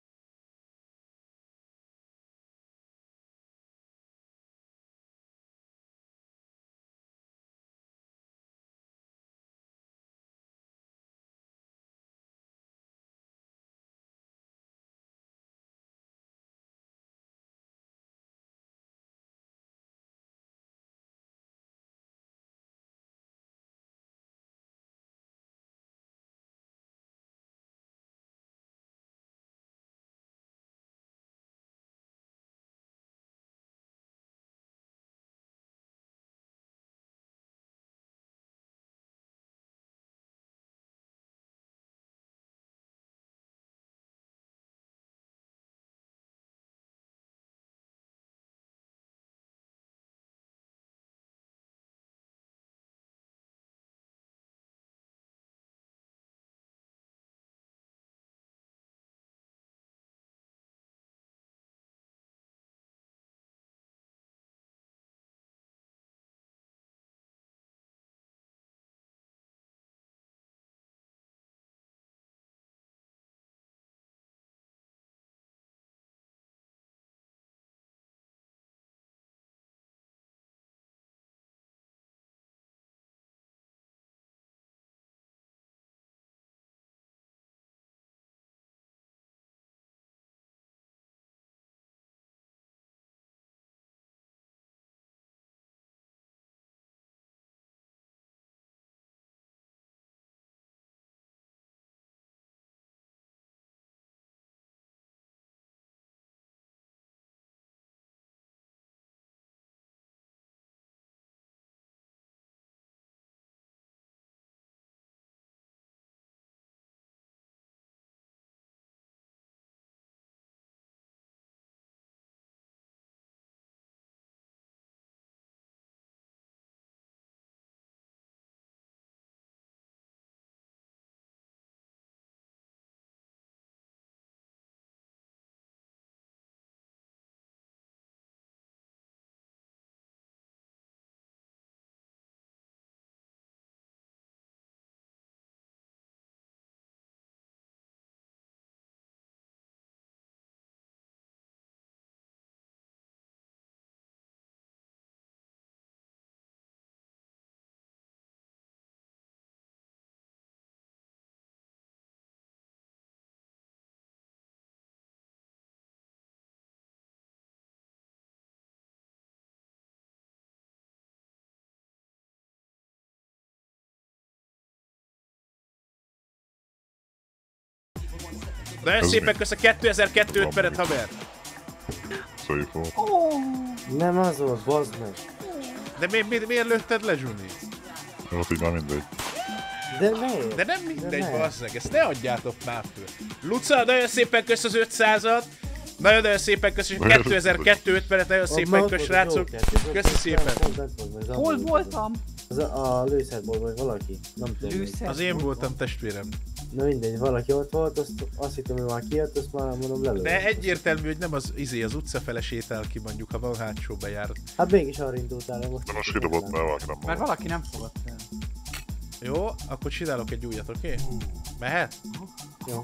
Nagyon Ez szépen mi? kösz a kétezer-kettő öt percet, haver. Szép volt. Nem az volt, bazd meg. De mi, mi, miért lőtted le, Zsuni? Jó, így már mindegy. De miért? De nem mindegy, nem. basszeg, ezt ne adjátok már föl. Luca, nagyon szépen kösz az ötszázat. Nagyon-nagyon szépen kösz, és a kétezer-kettő öt percet, nagyon szépen kösz, srácok. Köszi szépen. Hol voltam? Az a, a lőszerból vagy valaki. Nem tudom. Lőszer? Az én voltam, testvérem. Na mindegy, valaki ott volt, azt, azt hittem, hogy már kijött, azt már mondom lelőtt. De egyértelmű, hogy nem az izé, az utca fele sétál ki mondjuk, ha van hátsó bejárat. Hát mégis arra indultál el most. De most kidobott, mert valaki nem Mert mondott. valaki nem fogadt el. Jó, akkor csinálok egy újat, oké? Okay? Mehet? Jó.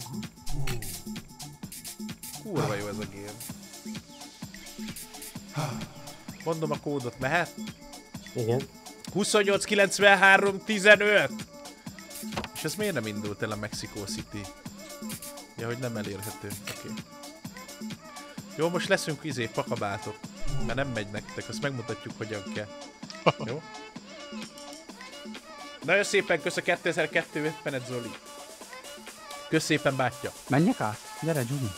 Kurva jó ez a game. Mondom a kódot, mehet? Igen. huszonnyolc kilencvenhárom tizenöt! És ez miért nem indult el a Mexico City? Ja, hogy nem elérhető. Oké. Okay. Jó, most leszünk izé, pakabátok. Mert nem megy nektek, azt megmutatjuk, hogyan kell. Jó? Nagyon szépen kösz a kétezer-kettő ötvenet, Zoli. Kösz szépen, bátyja. Menjek át? Gyere, Juni.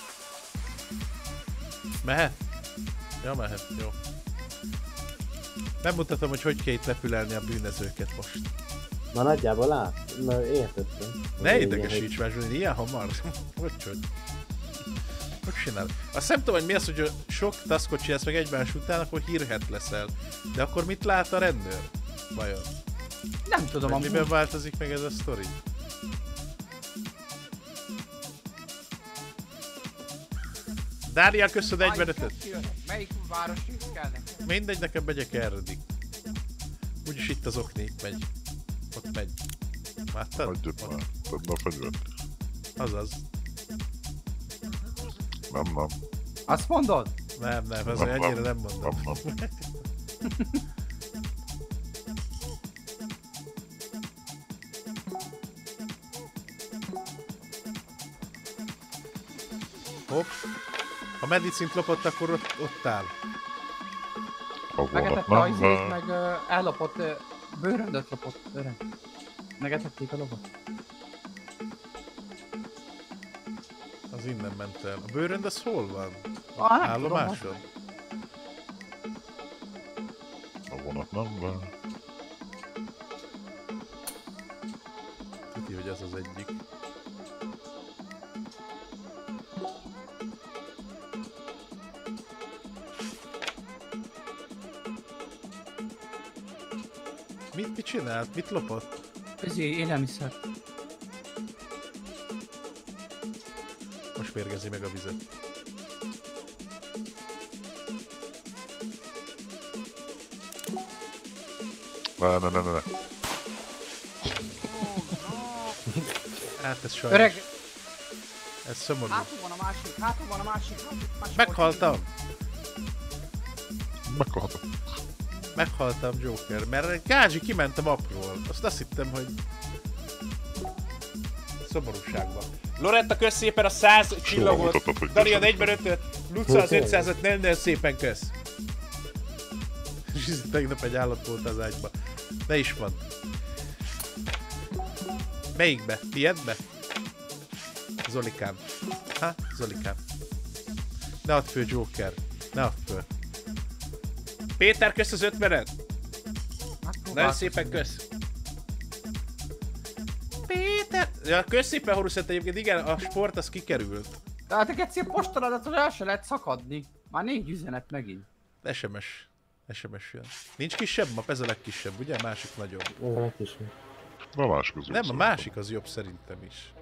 Mehet? Ja, mehet, jó. Megmutatom, hogy hogy kell itt lepülelni a bűnözőket most. Na nagyjából lát. Na értettem. Ne idegesíts már, Zsuni, ilyen hamar. Hogy hogy? Hogy csinál? Azt nem tudom, hogy mi az, hogy sok taskot csinálsz meg egymás után, akkor hírhet leszel. De akkor mit lát a rendőr? Vajon? Nem tudom, Vagy miben amúgy. változik meg ez a sztori? Dániel, köszönöd egyvenötöt. Melyik város kell nekem? Mindegy, nekem megyek erredik. Úgyis itt az okni, itt megy. Ott megy. Láttad? Hagyjad már. Tedd be a fegyvert. Azaz. Nem, nem. Azt mondod? Nem, nem, ez Nem, ennyire nem. nem mondom. Nem, nem. Hopp. Ha medicint lopott, akkor ott, ott áll. Ha volna, Megetette a nem, izét, de... meg ö, ellopott, ö, bőröndöt lopott, öreg. Megetették a lopot. Az innen ment el. A bőrönd az hol van? Ah, nem Állomáson? A vonat nem, de... Tudja, hogy az az egyik. Mit, mit csinált? Mit lopott? Közé élelmiszer. Most mérgezi meg a vizet. Ne, ne, ne, ne, ne. Hát ez sajnos. Öreg, Ez szomorú. hátul van a másik, hátul van a másik. másik Meghaltam. Meghaltam. Meghaltam, Joker, mert Gázsi kiment a mapról. Azt azt hittem, hogy... Szomorúságban. Loretta, kösz szépen a száz csillagot. mutattad, hogy Dani a köszönöm. negyvenötöt. Luca az ötszázat, nagyon szépen kösz. És ez tegnap egy állat volt az ágyba. Ne is van. Melyikbe? Tiedbe? Zolikám. Ha? Zolikám. Ne add föl, Joker. Ne add föl. Péter, kösz az ötvenet. Nagyon szépen kösz. Péter! Ja, kösz szépen, Horuszett, egyébként igen, a sport az kikerült. Tehát egy egyszer postaladat, hogy el se lehet szakadni. Már négy üzenet megint. es em es. es em es jön. Nincs kisebb map, ez a legkisebb, ugye? A másik nagyobb. Ó, kis. De a másik az Nem, a másik az jobb szerintem is.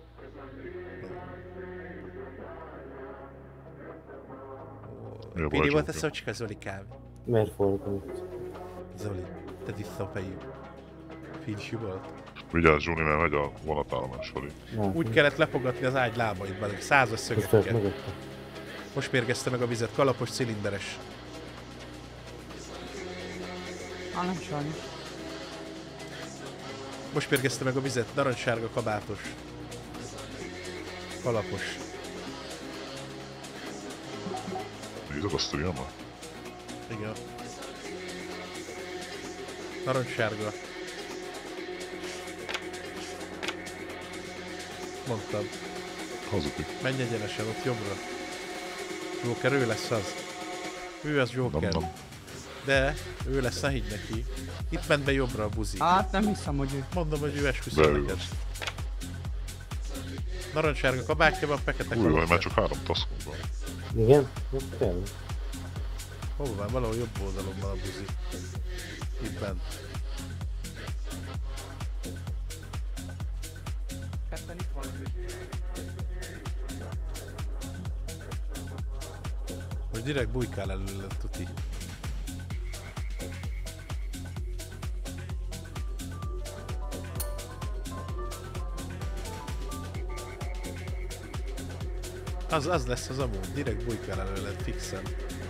Mi a baj, Pini volt a Joker? Szocska, Zolikám. Miért fordult? Zoli, te vissza a fejű. Fincsű volt. Vigyázz, Zsuni, mert megy a vonatállomás felé. Nem. Úgy kellett lefogatni az ágy lábait, meg százas Köztört szögeteket. mögötte. Most mérgezte meg a vizet, kalapos, cilinderes. Á, nem sajnos. Most mérgezte meg a vizet, narancssárga kabátos. Kalapos. Nézed a streamet? Igen. Narancssárga. Mondtam. Hazudik. Menj egyenesen, ott jobbra. Joker, ő lesz az. Ő az Joker. Nem, nem. De, ő lesz, ne higgy neki. Itt ment be jobbra a buzi. Hát nem hiszem, hogy ő. Mondom, hogy ő De esküszöm ő neked. az. Narancsárga kabátja van, fekete Új, vagy kalapja. már csak három taszkunk van. Igen? Jó, tényleg. Hol van? Valahol jobb oldalon van a buzi. Itt bent. Ketten itt van. Most direkt bujkál előle, tuti. Az, az lesz az amúgy, direkt bujkál előle, fixen.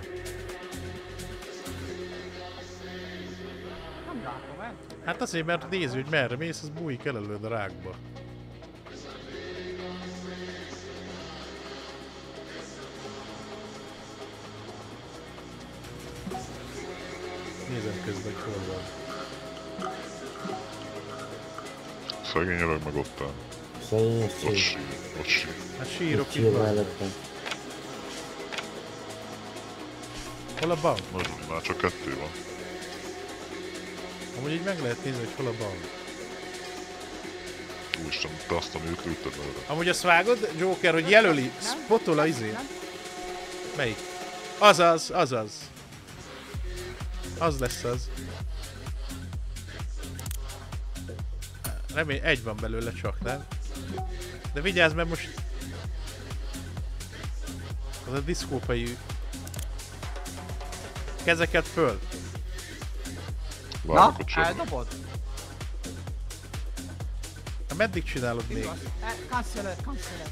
Nem látom el. Hát azért, mert nézd, hogy merre mész, az bújik el előd a rákba. Nézem közben, hogy hol van. Szegény öreg meg ott áll. Szegény és Ott sír. sír, ott sír. Hát sírok Itt itt sír van. mellettem. Hol a bank? Nagyon, már csak kettő van. Amúgy így meg lehet nézni, hogy hol a bank. Úristen, te azt, ami őt lőtted előre. Amúgy azt vágod, Joker, hogy jelöli, spotol a izét. Nem? Melyik? Azaz, azaz. Az lesz az. Remény, egy van belőle csak, nem? De vigyázz, mert most... Az a diszkópai... Kezeket föl. Na, Várok, hogy csörnek. eldobod? Hát meddig csinálod még? Igaz. E, Canceled, canceled.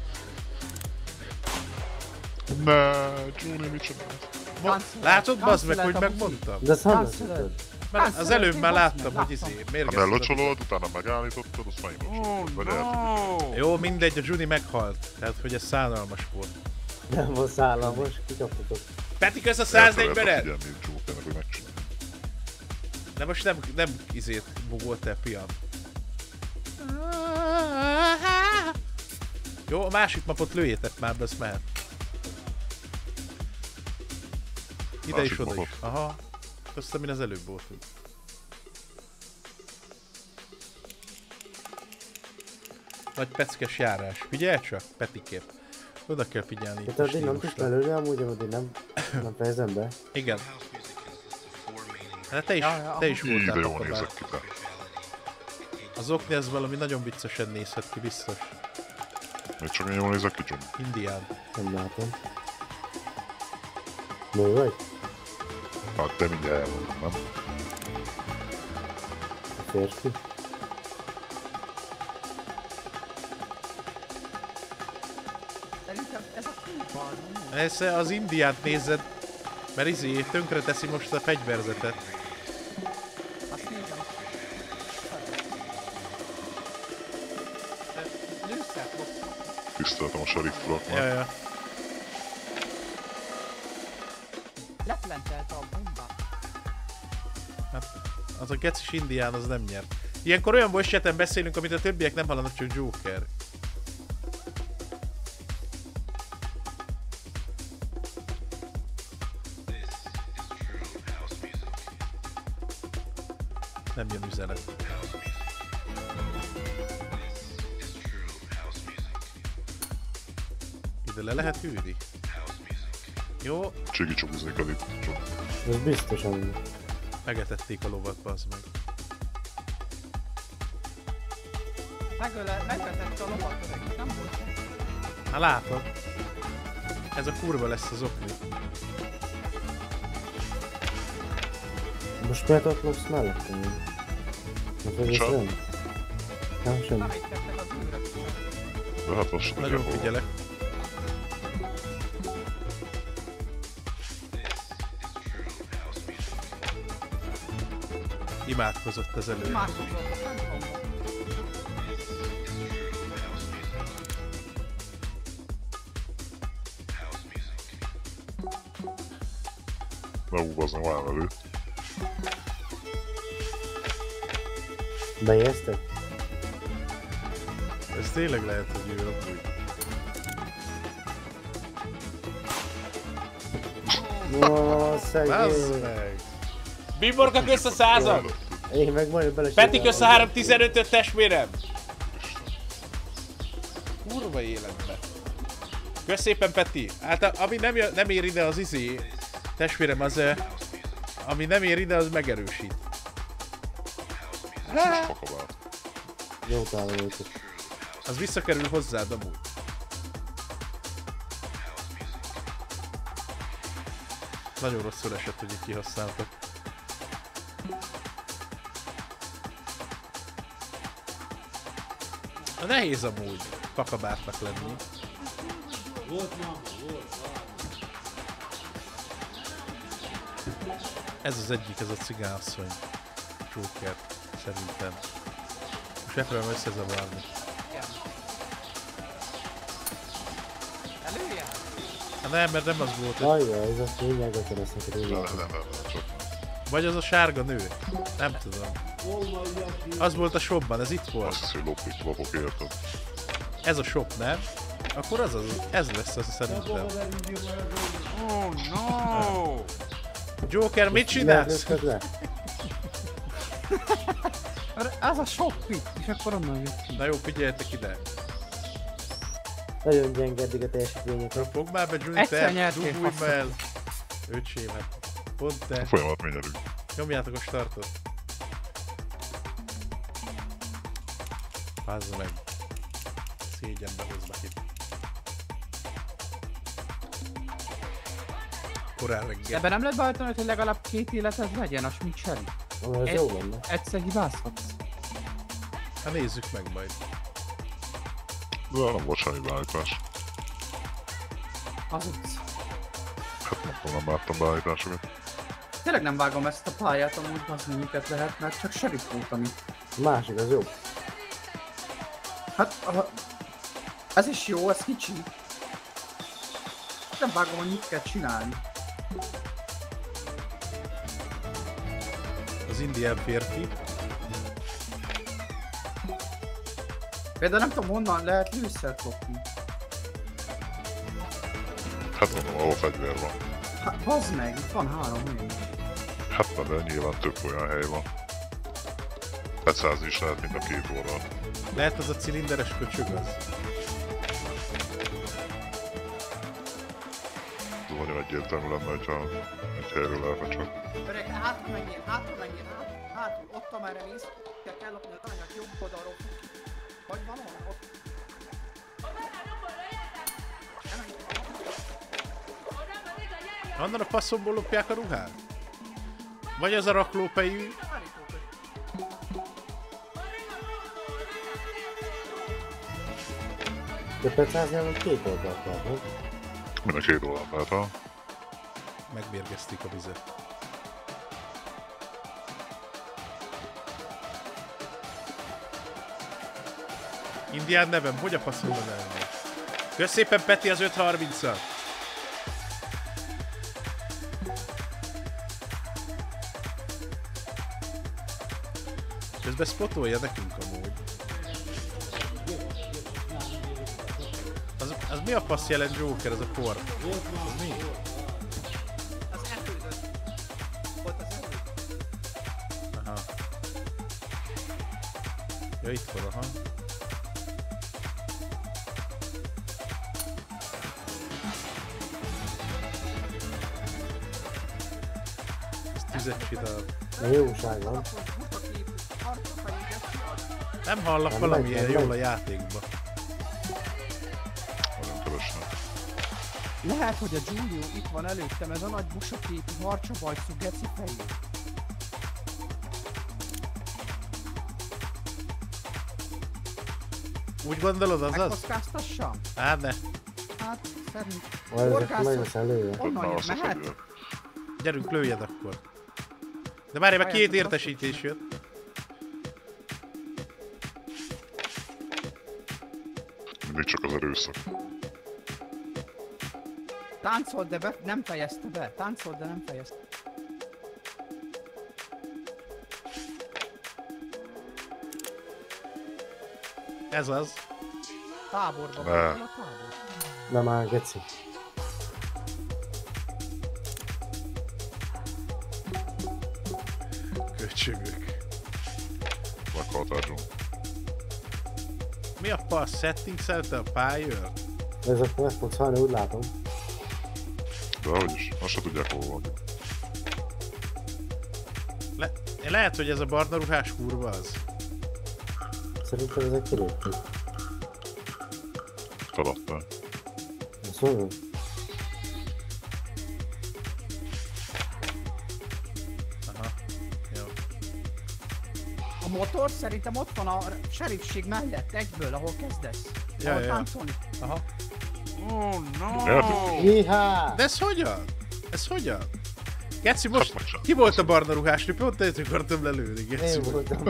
Ne, Juni, mit csinálsz? Mo- Cancel- Látod, bazd meg, cancel hogy a megmondtam? De azt honnan Canceled. tudod? Mert az Cancel, előbb én már bazd láttam, meg, hogy izé, láttam. Ha mérgezted a mellocsolod, utána megállítottad, azt megint Vagy eltudjuk. Jó, mindegy, a Judy meghalt. Tehát, hogy ez szánalmas volt. Nem volt szállamos, kikaptatok. Peti, kösz a száznégy bered! Figyelni Jokernek, hogy megcsinálja. De most nem, nem izét bugolt el, pian. Jó, a másik mapot lőjétek már, be, azt mehet. Ide Másik is, oda mapot? is. Aha. Azt, amin az előbb volt. Nagy peckes járás. Figyelj csak, Petikép. Oda kell figyelni. Itt a addig nem tudsz stílusra. belőle, amúgy addig nem, nem fejezem be. Igen. Hát te is, Ja, ja, te is Így, de voltál jól papadán. nézek ki, te. Az okni az valami nagyon viccesen nézhet ki, biztos. Még csak én jól nézek ki, Juni. Indián. Nem látom. Nő vagy? Hát te mindjárt elmondod, nem? A férfi? Szerintem ez a kulpa az, nem? Ez az Indiánt nézed, mert izé tönkre teszi most a fegyverzetet. Azt nézem. Lőszer fogsz. Tiszteltem a sheriff uraknak. Ja, ja. Leplentelte a bombát. Hát, az a gecis indián az nem nyert. Ilyenkor olyan voice chaten beszélünk, amit a többiek nem hallanak, csak Joker. Nem jön üzenet. Ide le lehet ülni? Jó, Csigi csuguzni kell itt, csak. Ez biztos amúgy. megetették a lovat, bazd meg. Megöle, megvetette a lovat öreg, nem volt? Hát látod? Ez a kurva lesz az okni. Most miért ott lopsz mellettem? Hát egész Csak. rend? Nem semmi. Elejtettek az őrök. De hát most tudja, Nagyon hol van. figyelek. Imádkozott az elő. Másodszor, nem tudom. Ne úvazni, már elő. Bejeztek? Ez tényleg lehet, hogy ő amúgy. Ó, Bazd szegény. meg. Bimborka kösz a század! Én meg majdnem bele Peti kösz a három tizenötöt testvérem! Kurva életbe. Kösz szépen Peti! Hát a, ami nem, jö- nem ér ide az izé, testvérem az, ö, ami nem ér ide az megerősít. Fakabál. Jó távol őket. Az visszakerül hozzád amúgy. Nagyon rosszul esett, hogy így kihasználtak. Na, nehéz amúgy kakabártnak lenni. Ez az egyik, ez a cigánasszony. Joker, szerintem. Most megpróbálom összezavarni. Előjel? Hát nem, mert nem az volt. hogy- Ajjaj, ez a lényeget lesz neked Nem, úgy. nem, nem, nem, csak Vagy az a sárga nő. Nem tudom. Az volt a shopban, ez itt volt. azt hiszi, hogy lopik, lopok, érted? Ez a shop, nem? Akkor az az, ez lesz az szerintem. Oh no! Joker, mit csinálsz? Lelőtted le? Ez a sok itt, és akkor onnan jött ki. Na jó, figyeljetek ide. Nagyon gyenge eddig a teljesítmények. Fogd már be Egyszer Juniper, nyertél, dugulj faszom. el. Öcsém, hát pont te. Folyamat mi nyerünk. Nyomjátok a startot. Fázza meg. Szégyenbe hozd meg itt. Korán reggel. Ebben nem lehet beállítani, hogy legalább két életed legyen, az mint Shelly. Ami az Ez- jó lenne. Egyszer hibázhatsz. Hát nézzük meg majd. De nem volt semmi beállítás. Az utc. Hát nem tudom, nem láttam beállításokat. Tényleg nem vágom ezt a pályát, amúgy az minket lehet, mert csak sheriff voltam itt. A másik az jó. Hát, a... ez is jó, ez kicsi. Nem vágom, hogy mit kell csinálni. Az indián férfi. Például nem tudom, honnan lehet lőszert lopni. Hát mondom, ahol fegyver van. Hát, bazd meg, itt van három hely. Hát na, de nyilván több olyan hely van. Ecázni is lehet mind a két oldal. Lehet az a cilinderes köcsög az? Ez nagyon egyértelmű lenne, hogyha egy helyről lehetne csak. Öreg, hátra menjél, hátra menjél, hát, hátul, ott amerre néz, kell kell lopni a tányat jobb oldalról. Vagy van ahol, ott. Onnan a faszomból lopják a ruhát? Vagy az a raklópejű? De pecázni hogy két oldalt lehet, nem? Mind a két oldal lehet, ha? Megmérgezték a vizet. Indián nevem, hogy a faszomban elmegy? Kösz szépen Peti az öt harmincat! Közben spotolja nekünk amúgy. Az, az mi a fasz jelent Joker, az a por? Az mi? Az elődött. Ott az elődött. Aha. Ja, itt van, aha. Ez tüzet csinál. De jóság van. Nem hallak Nem valamilyen megy, nem jól a megy. játékba. Nagyon keresnek. Lehet, hogy a Giulio itt van előttem, ez a nagy busaképű harcsabajszú geci fejű. Úgy gondolod, az az? Megkockáztassam? Hát ne. Hát, szerint. Vagy ezek Horgászok. nagyon lője. Onnan Na, jött, azt a mehet? fegyver. Gyerünk, lőjed akkor. De várj, már két Várjátok, értesítés jött. Mindig csak az erőszak. Táncolt, de be, nem fejezte be. Táncolt, de nem fejezte. Ez az. Táborba Ne. van a tábor. Na már, geci. Köcsögök. Meghalt el John. Mi a fasz? Settings-elte a Pyre? Ez akkor meg fogsz halni, úgy látom. De hogy is, azt se tudják hol van. Le lehet, hogy ez a barna ruhás kurva az. Szerintem ezek kilépték. Feladtál. Azt mondom? Aha. Jó. A motor szerintem ott van a sheriffség mellett, egyből, ahol kezdesz. Ja, ahol ja, ja. táncolni. Aha. Oh no! Nyertük. Jihá! De ez hogyan? Ez hogyan? Geci, most meg sem. ki volt a barna ruhás? Pont ezt akartam lelőni, Geci. Én voltam.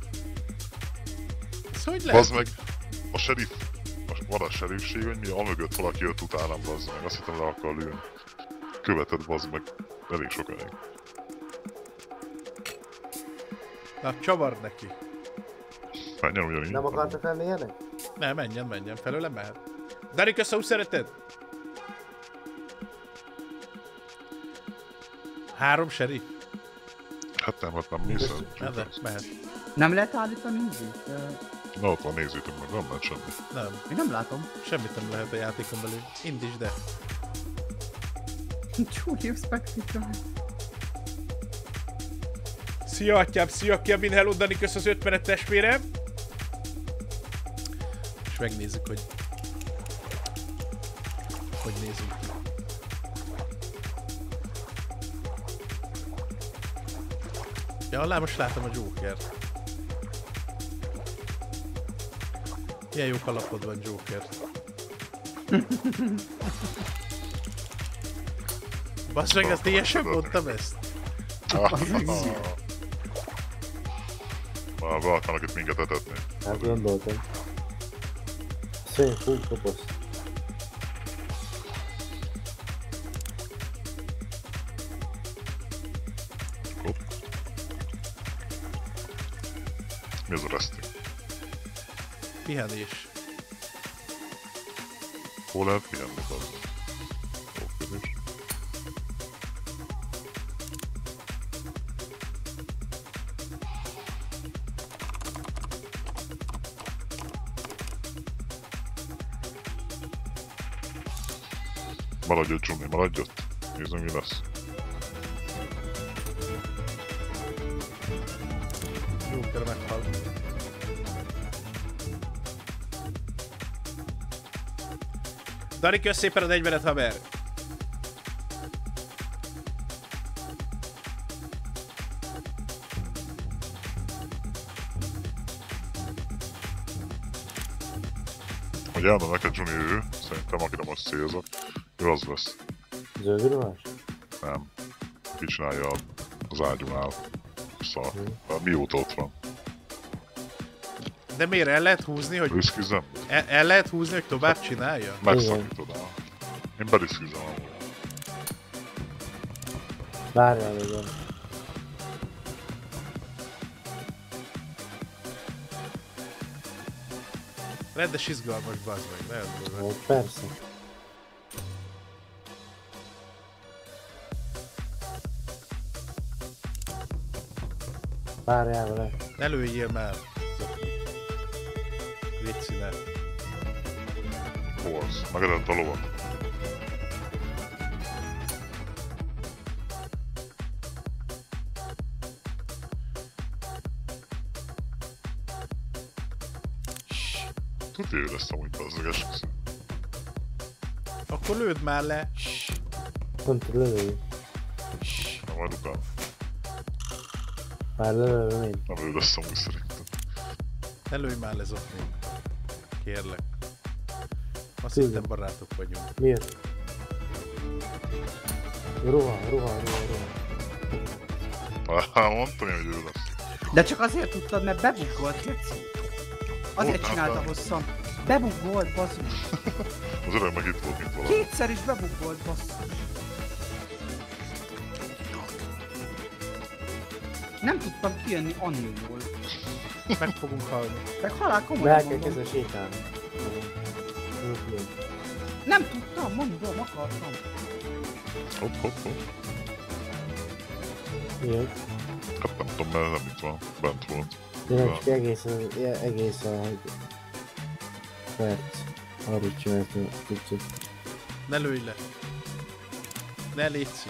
Ez hogy lehet? Bazd meg, a sheriff, most van a sheriffség, hogy mi, amögött valaki jött utánam, bazd meg, azt hittem le akar lőni. Követed, bazd meg, elég sokáig. Na, csavard neki. Menjen ugyanígy. Nem akartak lenni ilyenek? Ne, menjen, menjen, felőle mehet. Dani, köszönöm, úgy szereted? Három sheriff? Hát nem, hát nem mész el. Mehet, mehet. Nem lehet állítani ízét? Ö, Na ott van, nézzétek meg, nem ment semmi. Nem, Én nem látom. semmit nem lehet a játékon belül. Indítsd, de. Csúlyév Spectre. Szia, atyám, szia, Kevin, hello, Dani, kösz az ötvenet testvérem. És megnézzük, hogy... Hogy nézzük ki. Ja, alá most látom a Jokert. Milyen jó kalapod van, Joker. Basz meg, ezt én sem mondtam ezt. Már be akarnak itt minket etetni. Hát gondoltam. Szép, fú, koposz. Hopp. Mi az a resting? Pihenés. Hol lehet pihenni, bazd meg? Jó kérdés. Maradj ott, Juni, maradj ott. Nézzünk, mi lesz. Joker meghal. Dani, kösz szépen a negyvenet, haver! Hogy elmondom neked, Juni, ő, szerintem akire most célzok, ő az lesz. Zöld ruhás? Nem. Ki csinálja az ágyunál. Szóval, mióta ott van. De miért el lehet húzni, hogy... Riszkizem? El, el lehet húzni, hogy tovább csinálja? Megszakítod el. Én beriszkizem amúgy. Várjál még van. Rendes izgalmas, bazd meg, nagyon durva. Ó, persze. Várjál vele. Ne lőjél már! Léci, ne. Hol az? Megadott a lovat. Tudja, ő lesz amúgy bazzag, esküszöm. Akkor lőd már le! Pont lelőjük. Na majd utána. Már lelőm én. Nem ő lesz amúgy szerintem. Ne lőj már le, Zotni. Kérlek. Azt Tényleg. hittem barátok vagyunk. Miért? Ruha, ruha, ruha, ruha. Hát mondtam én, hogy ő lesz. De csak azért tudtad, mert bebuggolt, Geci. Azért Ott csinálta láttam. hosszan. Bebuggolt, basszus. Az öreg meg itt volt, mint valami. Kétszer is bebuggolt, basszus. Nem tudtam kijönni annyiból. Meg fogunk halni. Meg halál De komolyan el kell mondom. kezdeni sétálni. Nem tudtam, mondom, akartam. Hopp, hopp, hopp. Miért? Hát nem tudom, mert nem itt van, bent volt. Tényleg csak egész, egész a perc. Arra csináltam a cuccot. Ne lőj le. Ne létszik.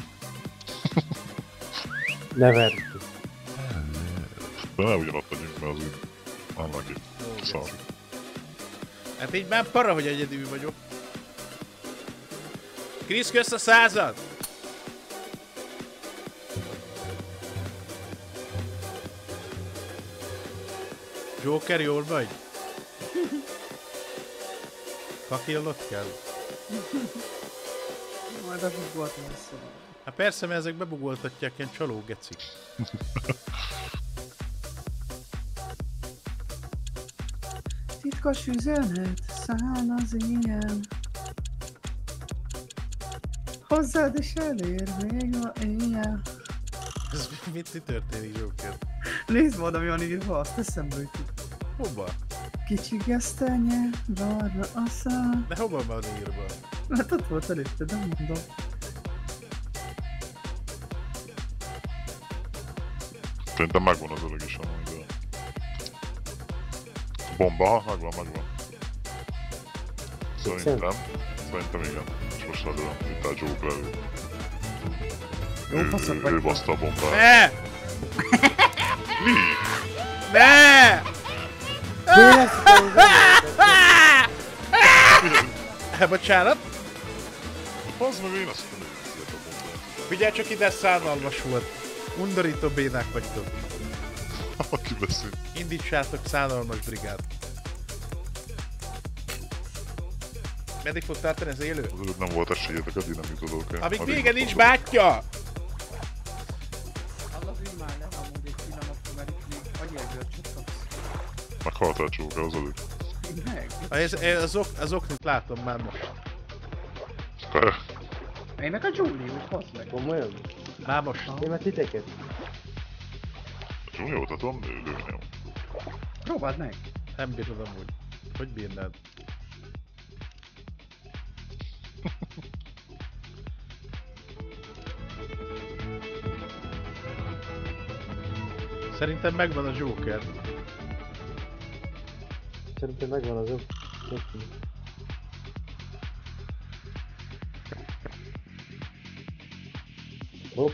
Ne verd ki. De ne ugyanott legyünk, mert az úgy annak itt szar. Hát így már para, hogy egyedül vagyok. Krisz, kösz a század! Joker, jól vagy? Kakillot kell? Majd a bugoltam vissza. Hát persze, mert ezek bebugoltatják ilyen csalógecik. Titkos üzenet száll az éjjel. Hozzád is elér még ma éjjel. Ez mit, mi történik, Joker? Nézd majd, ami van írva, azt eszembe jutott. Hova? Kicsi gesztenye, barna a szám. De hova van írva? Hát ott volt előtte, de mondom. Szerintem megvan az öreg is amúgy, de... Bomba, ha megvan, megvan. Szerintem, szerintem igen. És most lelőm, itt a Joke lelő. Jó faszok Ő, vagy. ő baszta a bombát. Ne! Mi? Ne! Mi lesz Hát bocsánat. Bazd meg, én azt mondom, hogy ilyet a bombát. Figyelj csak ide, szánalmas volt. Undorító bénák vagytok. Aki beszél. Indítsátok szánalmas brigád. Meddig fog tartani az élő? Az előtt nem volt esélyetek a dinamitodókért. Amíg vége nincs, bátyja! Az így már le, amúgy egy pillanatra, mert itt még agyelbőrcsöt kapsz. Meghalt el Joker az előtt. Meg? Ez, ez, az, ok, az oknit látom már most. Én meg a Julie, úgy hozd meg. Komolyan? Már most. Én már titeket. Junióta tudom lőni, jó. Próbáld meg. Nem bírod amúgy. Hogy bírnád? Szerintem megvan a Joker. Szerintem megvan az ok. Hopp.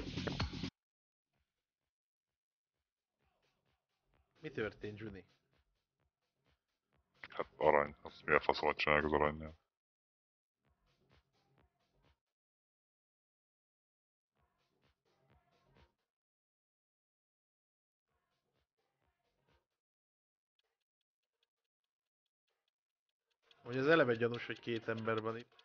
Mi történt, Juni? Hát arany. Azt milyen faszomat csinálják az aranynál. Hogy az eleve gyanús, hogy két ember van itt.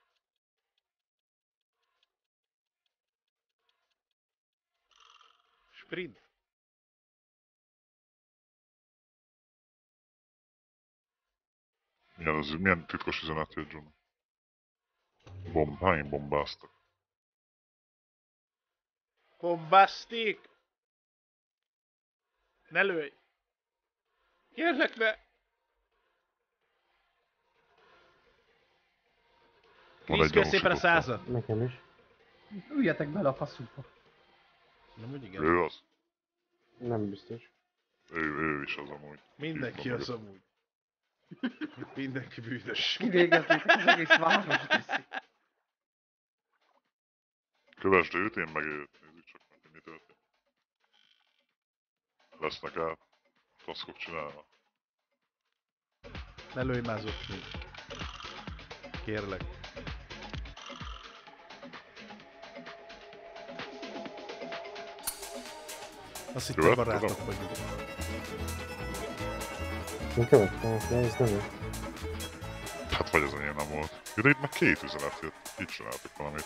Sprint. Milyen, az, milyen titkos üzenet jött, Juni? Bomb, hány bombáztak? Bombasztik! Ne lőj! Kérlek, ne! Van Krisz, egy kösz szépen a gyanúsítottam. százat! Nekem is. Üljetek bele a faszukba. Nem úgy igen. Ő az? Nem biztos. Ő, ő is az amúgy. Mindenki az amúgy. Mindenki bűnös. Kivégeznétek az egész várost viszi. Kövesd őt, én meg őt. Nézzük csak meg, hogy mi történt. Lesznek el. Taszkok csinálva. Ne lőj már zokni. Kérlek. Azt hittem Követtem, barátok tudom. vagyunk. Én követtem, de ez nem jó. Hát vagy az enyém nem volt. Ja, de itt meg két üzenet jött. Itt csináltak valamit.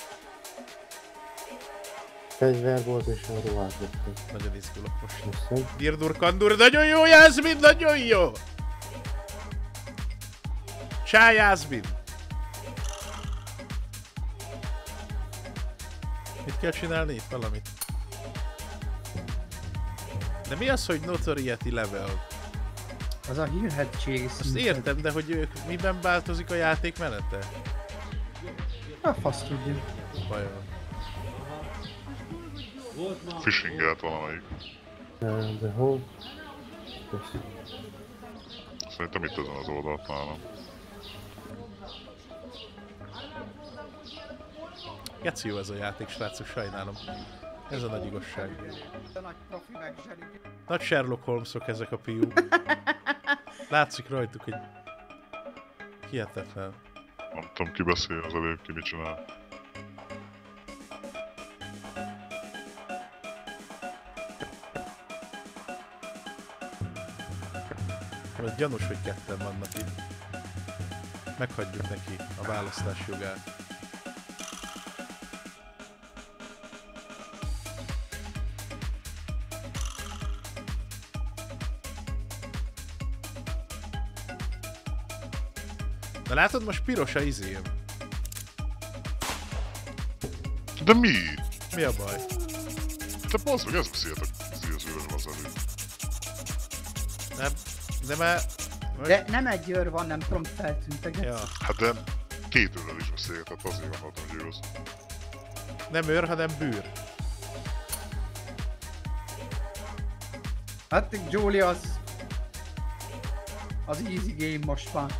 Fegyver volt és a ruhát vettem. Nagyon izgulok most. Köszönöm. Dirdur kandur, nagyon jó Jászmin, nagyon jó! Csá Jászmin! Mit kell csinálni itt? Valamit. De mi az, hogy notoriety level? Az a hírhetség Azt értem, de hogy ők miben változik a játék menete? A fasz tudja. Vajon? Phishingelt valamelyik. De hol? Kösz. Szerintem itt ezen az oldalt nálam. Geci jó ez a játék, srácok, sajnálom. Ez a nagy igazság. A nagy profi megzselik. Nagy Sherlock Holmesok ezek a piú. Látszik rajtuk, hogy hihetetlen. Nem tudom, ki beszél az előbb, ki mit csinál. Mert gyanús, hogy ketten vannak itt. Meghagyjuk neki a választás jogát. Na látod, most piros a izém. De mi? Mi a baj? Te bazd meg, ez beszélt a zűrös az előbb. Nem, de már... De nem egy őr van, nem prompt feltűntek. Ja. Hát de két őrrel is beszélt, tehát azért gondoltam, hogy ő az. Nem őr, hanem bűr. Hát Julie az... Az easy game most van.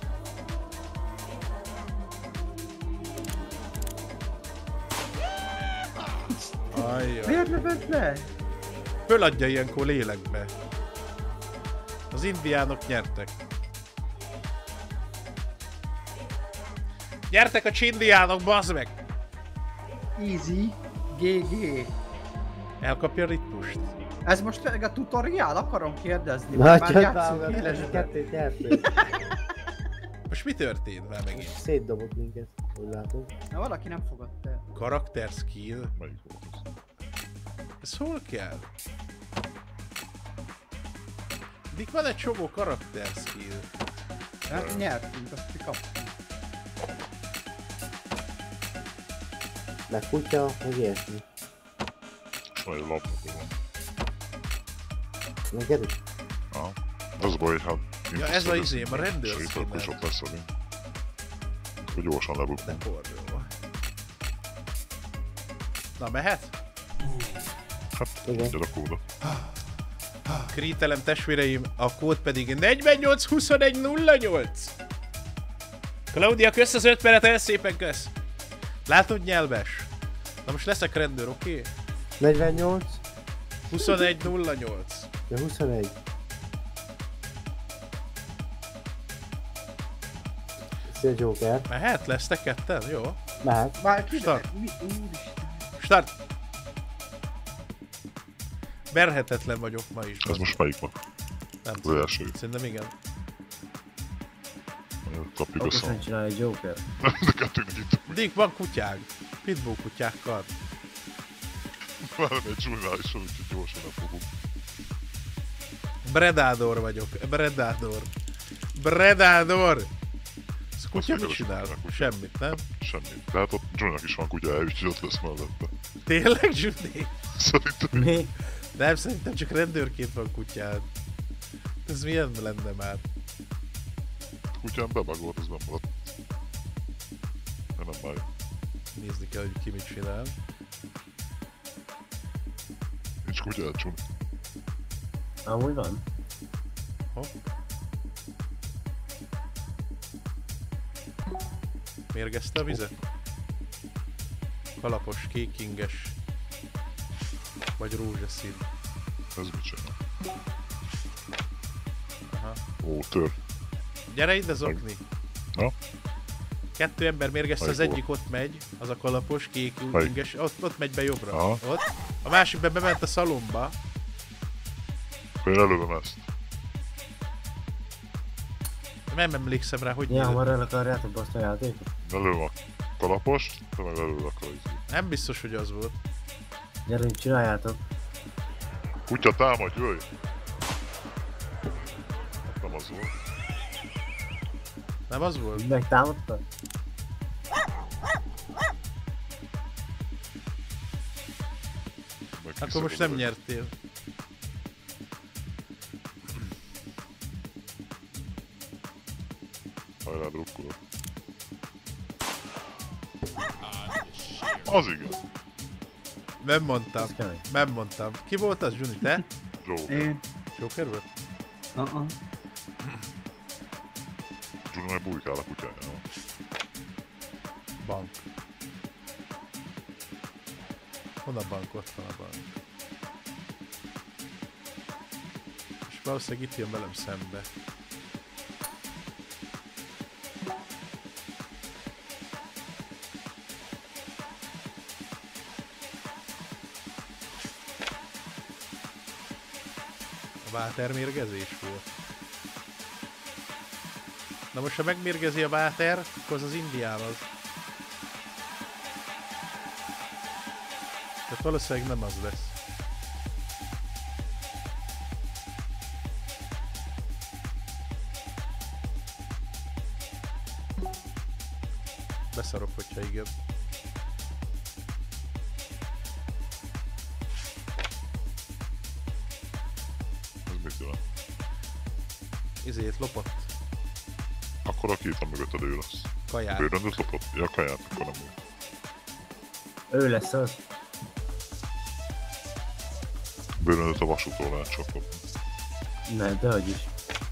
Ajjaj. Miért lövöd le? Föladja ilyenkor lélekbe. Az indiánok nyertek. Gyertek a csindiánok, bazd meg! Easy. gé gé. Elkapja a ritmust. Ez most tényleg a tutoriál? Akarom kérdezni. Már Na, csak játszunk bár, élesben. kettőt nyertünk. Most mi történt már megint? Szétdobott minket, úgy látom. Na valaki nem fogadta el. Karakter skill? Melyik volt az? Ez hol kell? Dik van egy csomó karakter skill. Hát nyertünk, azt ki kaptunk. Meg kutya, meg ilyesmi. És majd egy lapnak van. Neked is? Aha. Az a baj, hogy hát... Ja, ez a izém, a rendőr Segít, színen. akkor is ott lesz velünk. Hogy gyorsan lebukunk. Forró. Na, mehet? Hát, Igen. mondjad a kódot. Krítelem testvéreim, a kód pedig negyvennyolc huszonegy nulla nyolc. Claudia, kösz az öt percet, el szépen kösz. Látod, nyelves? Na most leszek rendőr, oké? Okay? negyvennyolc, huszonegy nulla nyolc. de huszonegy. Szia Joker. Mehet? Lesztek ketten? Jó. Mehet. Már ki? Start. Mi? Úristen. Start! Verhetetlen vagyok ma is. Ez most melyik van? Nem Az tudom. első. Szerintem igen. Kapjuk a Okosan szám. csinálj egy Joker. De kettőnek itt Dick, van kutyák. Pitbull kutyákkal. már nem egy zsurnál is van, úgyhogy gyorsan elfogunk. Predador vagyok. Predador. Predador! Ez kutya Azt mit mondja, csinál? hogy kutya. Semmit, nem? Semmi. De hát ott Johnnak is van kutyája, úgyhogy ott lesz mellette. Tényleg, Judy? Szerintem Mi? Nem, szerintem csak rendőrként van kutyád. Ez milyen lenne már? kutyán bebagolt, az nem maradt. De nem baj. Nézni kell, hogy ki mit csinál. Nincs kutyád, Johnny. Amúgy van. Hopp. Mérgezte a vizet? Kalapos, kékinges. Vagy rózsaszín. Ez mit csinál? Aha. Ó, tör. Gyere ide zokni! Na? Kettő ember mérgezte, az Melyik egyik ott megy, az a kalapos, Melyik? kékinges, ott, ott megy be jobbra. Aha. Ott. A másik be bement a szalomba. Akkor én elővem ezt. Nem emlékszem rá, hogy Ja, nézett. hamar el akarjátok basztani a játékot? Lelőm a kalapost, te meg lelőd a kalapost. Nem biztos, hogy az volt. Gyerünk, csináljátok. Kutya támadj, jöjj! Nem az volt. Nem az volt? Megtámadtad? Meg Akkor most nem kiszabadulok. nyertél. Hajrá, drukkolok. Az igen. Nem mondtam. Ez kemény. Nem mondtam. Ki volt az, Juni? Te? Joker. Én. Joker volt? Uh-uh. Juno meg bújkál a kutyájával. Bank. Hol a bank? Ott van a bank. És valószínűleg itt jön velem szembe. A Váter mérgezés volt. Na most ha megmérgezi a Váter, akkor az az indián az. Tehát valószínűleg nem az lesz. Beszarok, hogyha igen. Ez mit jelent? Izét lopott Akkor aki itt a mögötted ő lesz. kaját. Bőröndöt lopott? Ja, kaját, akkor nem ő. Ő lesz az. Bőröndöt a vasútól lehet csak lopni. Ne, dehogy is.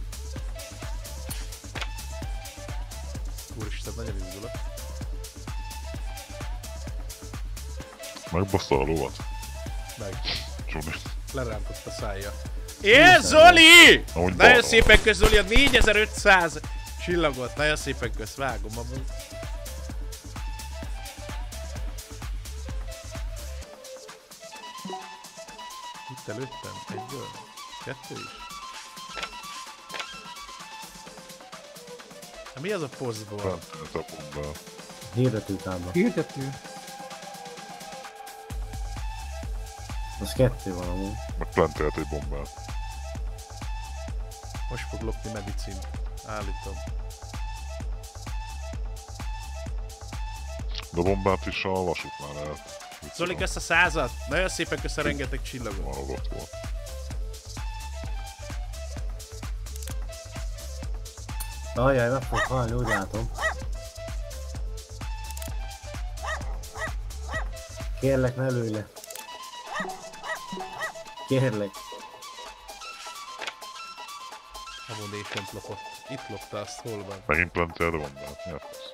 Úristen, nagyon izgulok. Megbaszta a lovat. Meg. Zsuni. Lerántott a szája. É, Zoli! Ahogy Nagyon balra szépen kösz, Zoli, a négyezer-ötszáz csillagot. Nagyon szépen kösz, vágom amúgy. Itt előttem? Egyből? Kettő is? Na, mi az a posztból? Fent a bombál. Hirdetőtábla. Hirdető. Az kettő van amúgy. Meg plantelt egy bombát. Most fog lopni medicint. Állítom. De a bombát is a vasútnál lehet. Zoli, kösz a százat! Nagyon szépen kösz a rengeteg csillagot. Arra ott volt. Ajjaj, meg fog halni, úgy látom. Kérlek, ne lőj le. Kérlek. Ammunition lopott. Itt lopta azt, hol van? Megint plantelt a bombát. Miért ez?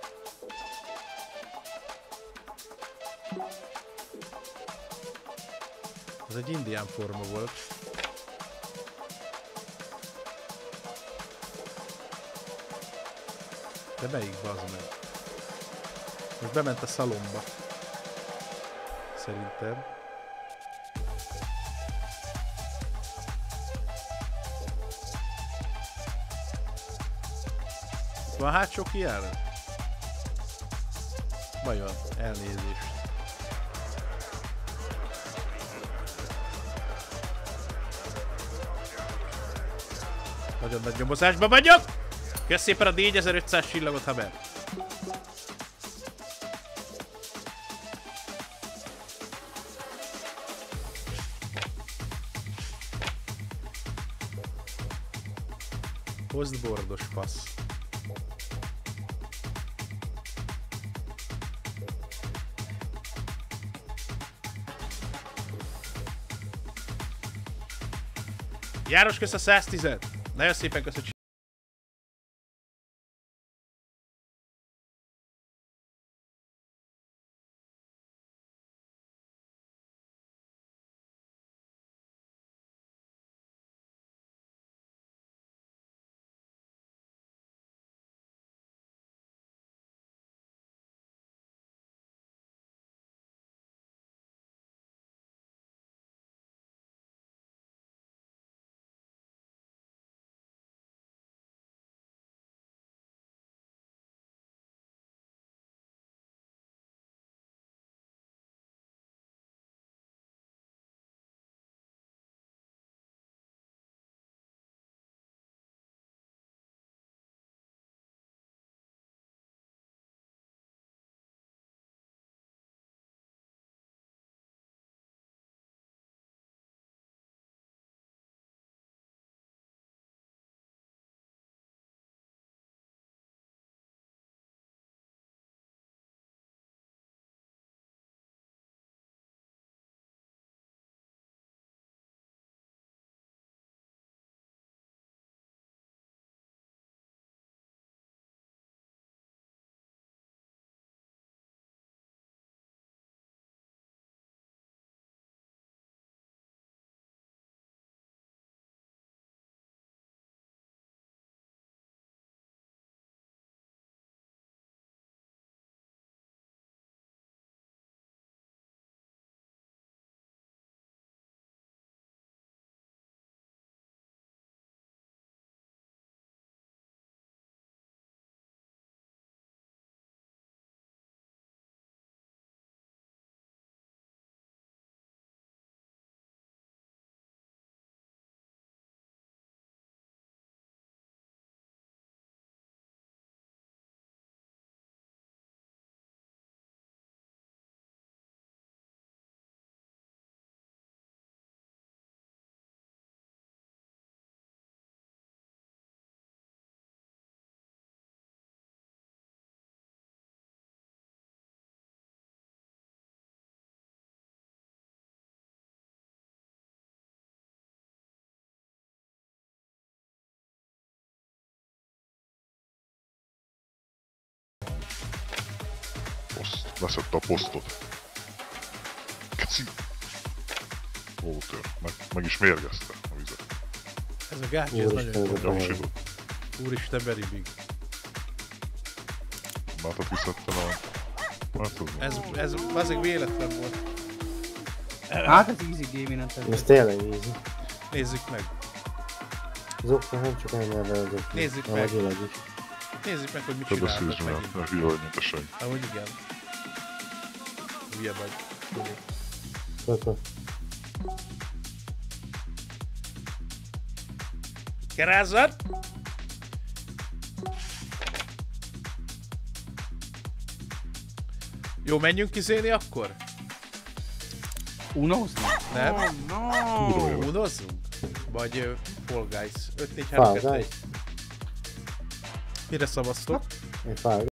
Ez egy indián forma volt. De melyik bazd meg? Most bement a szalomba. Szerintem. Itt van hátsó kijáró? Vajon? Elnézést. Nagyon nagy nyomozásban vagyok! Kösz szépen a négyezer-ötszáz csillagot, haver! Postbordos fasz. János, kösz a száztízet! Nagyon szépen köszönöm. Leszette a posztot. Keci! Walter, meg, meg is mérgezte a vizet. Ez a gácsi, ez nagyon jó. Gyanúsított. Úristen, very big. Látott visszattan a... Hát az Ez, ez azért véletlen volt. Hát ez easy game, nem Ez tudom. tényleg easy. Nézzük meg. Zokra nem csak ennyi elvezetni. Nézzük a meg. Magilag is. Nézzük meg, hogy mit Te csináltak beszélsz, megint. mert, mert hülye vagy, mint a seg. Ahogy igen. Hülye vagy. Kökö. Kerázzad! Jó, menjünk kizélni akkor? Unozni? Nem? Oh, Kurva no. jó. Unozzunk? Vagy uh, Fall Guys? öt négy három Fall kettő Guys. Mire szavaztok? Én Fall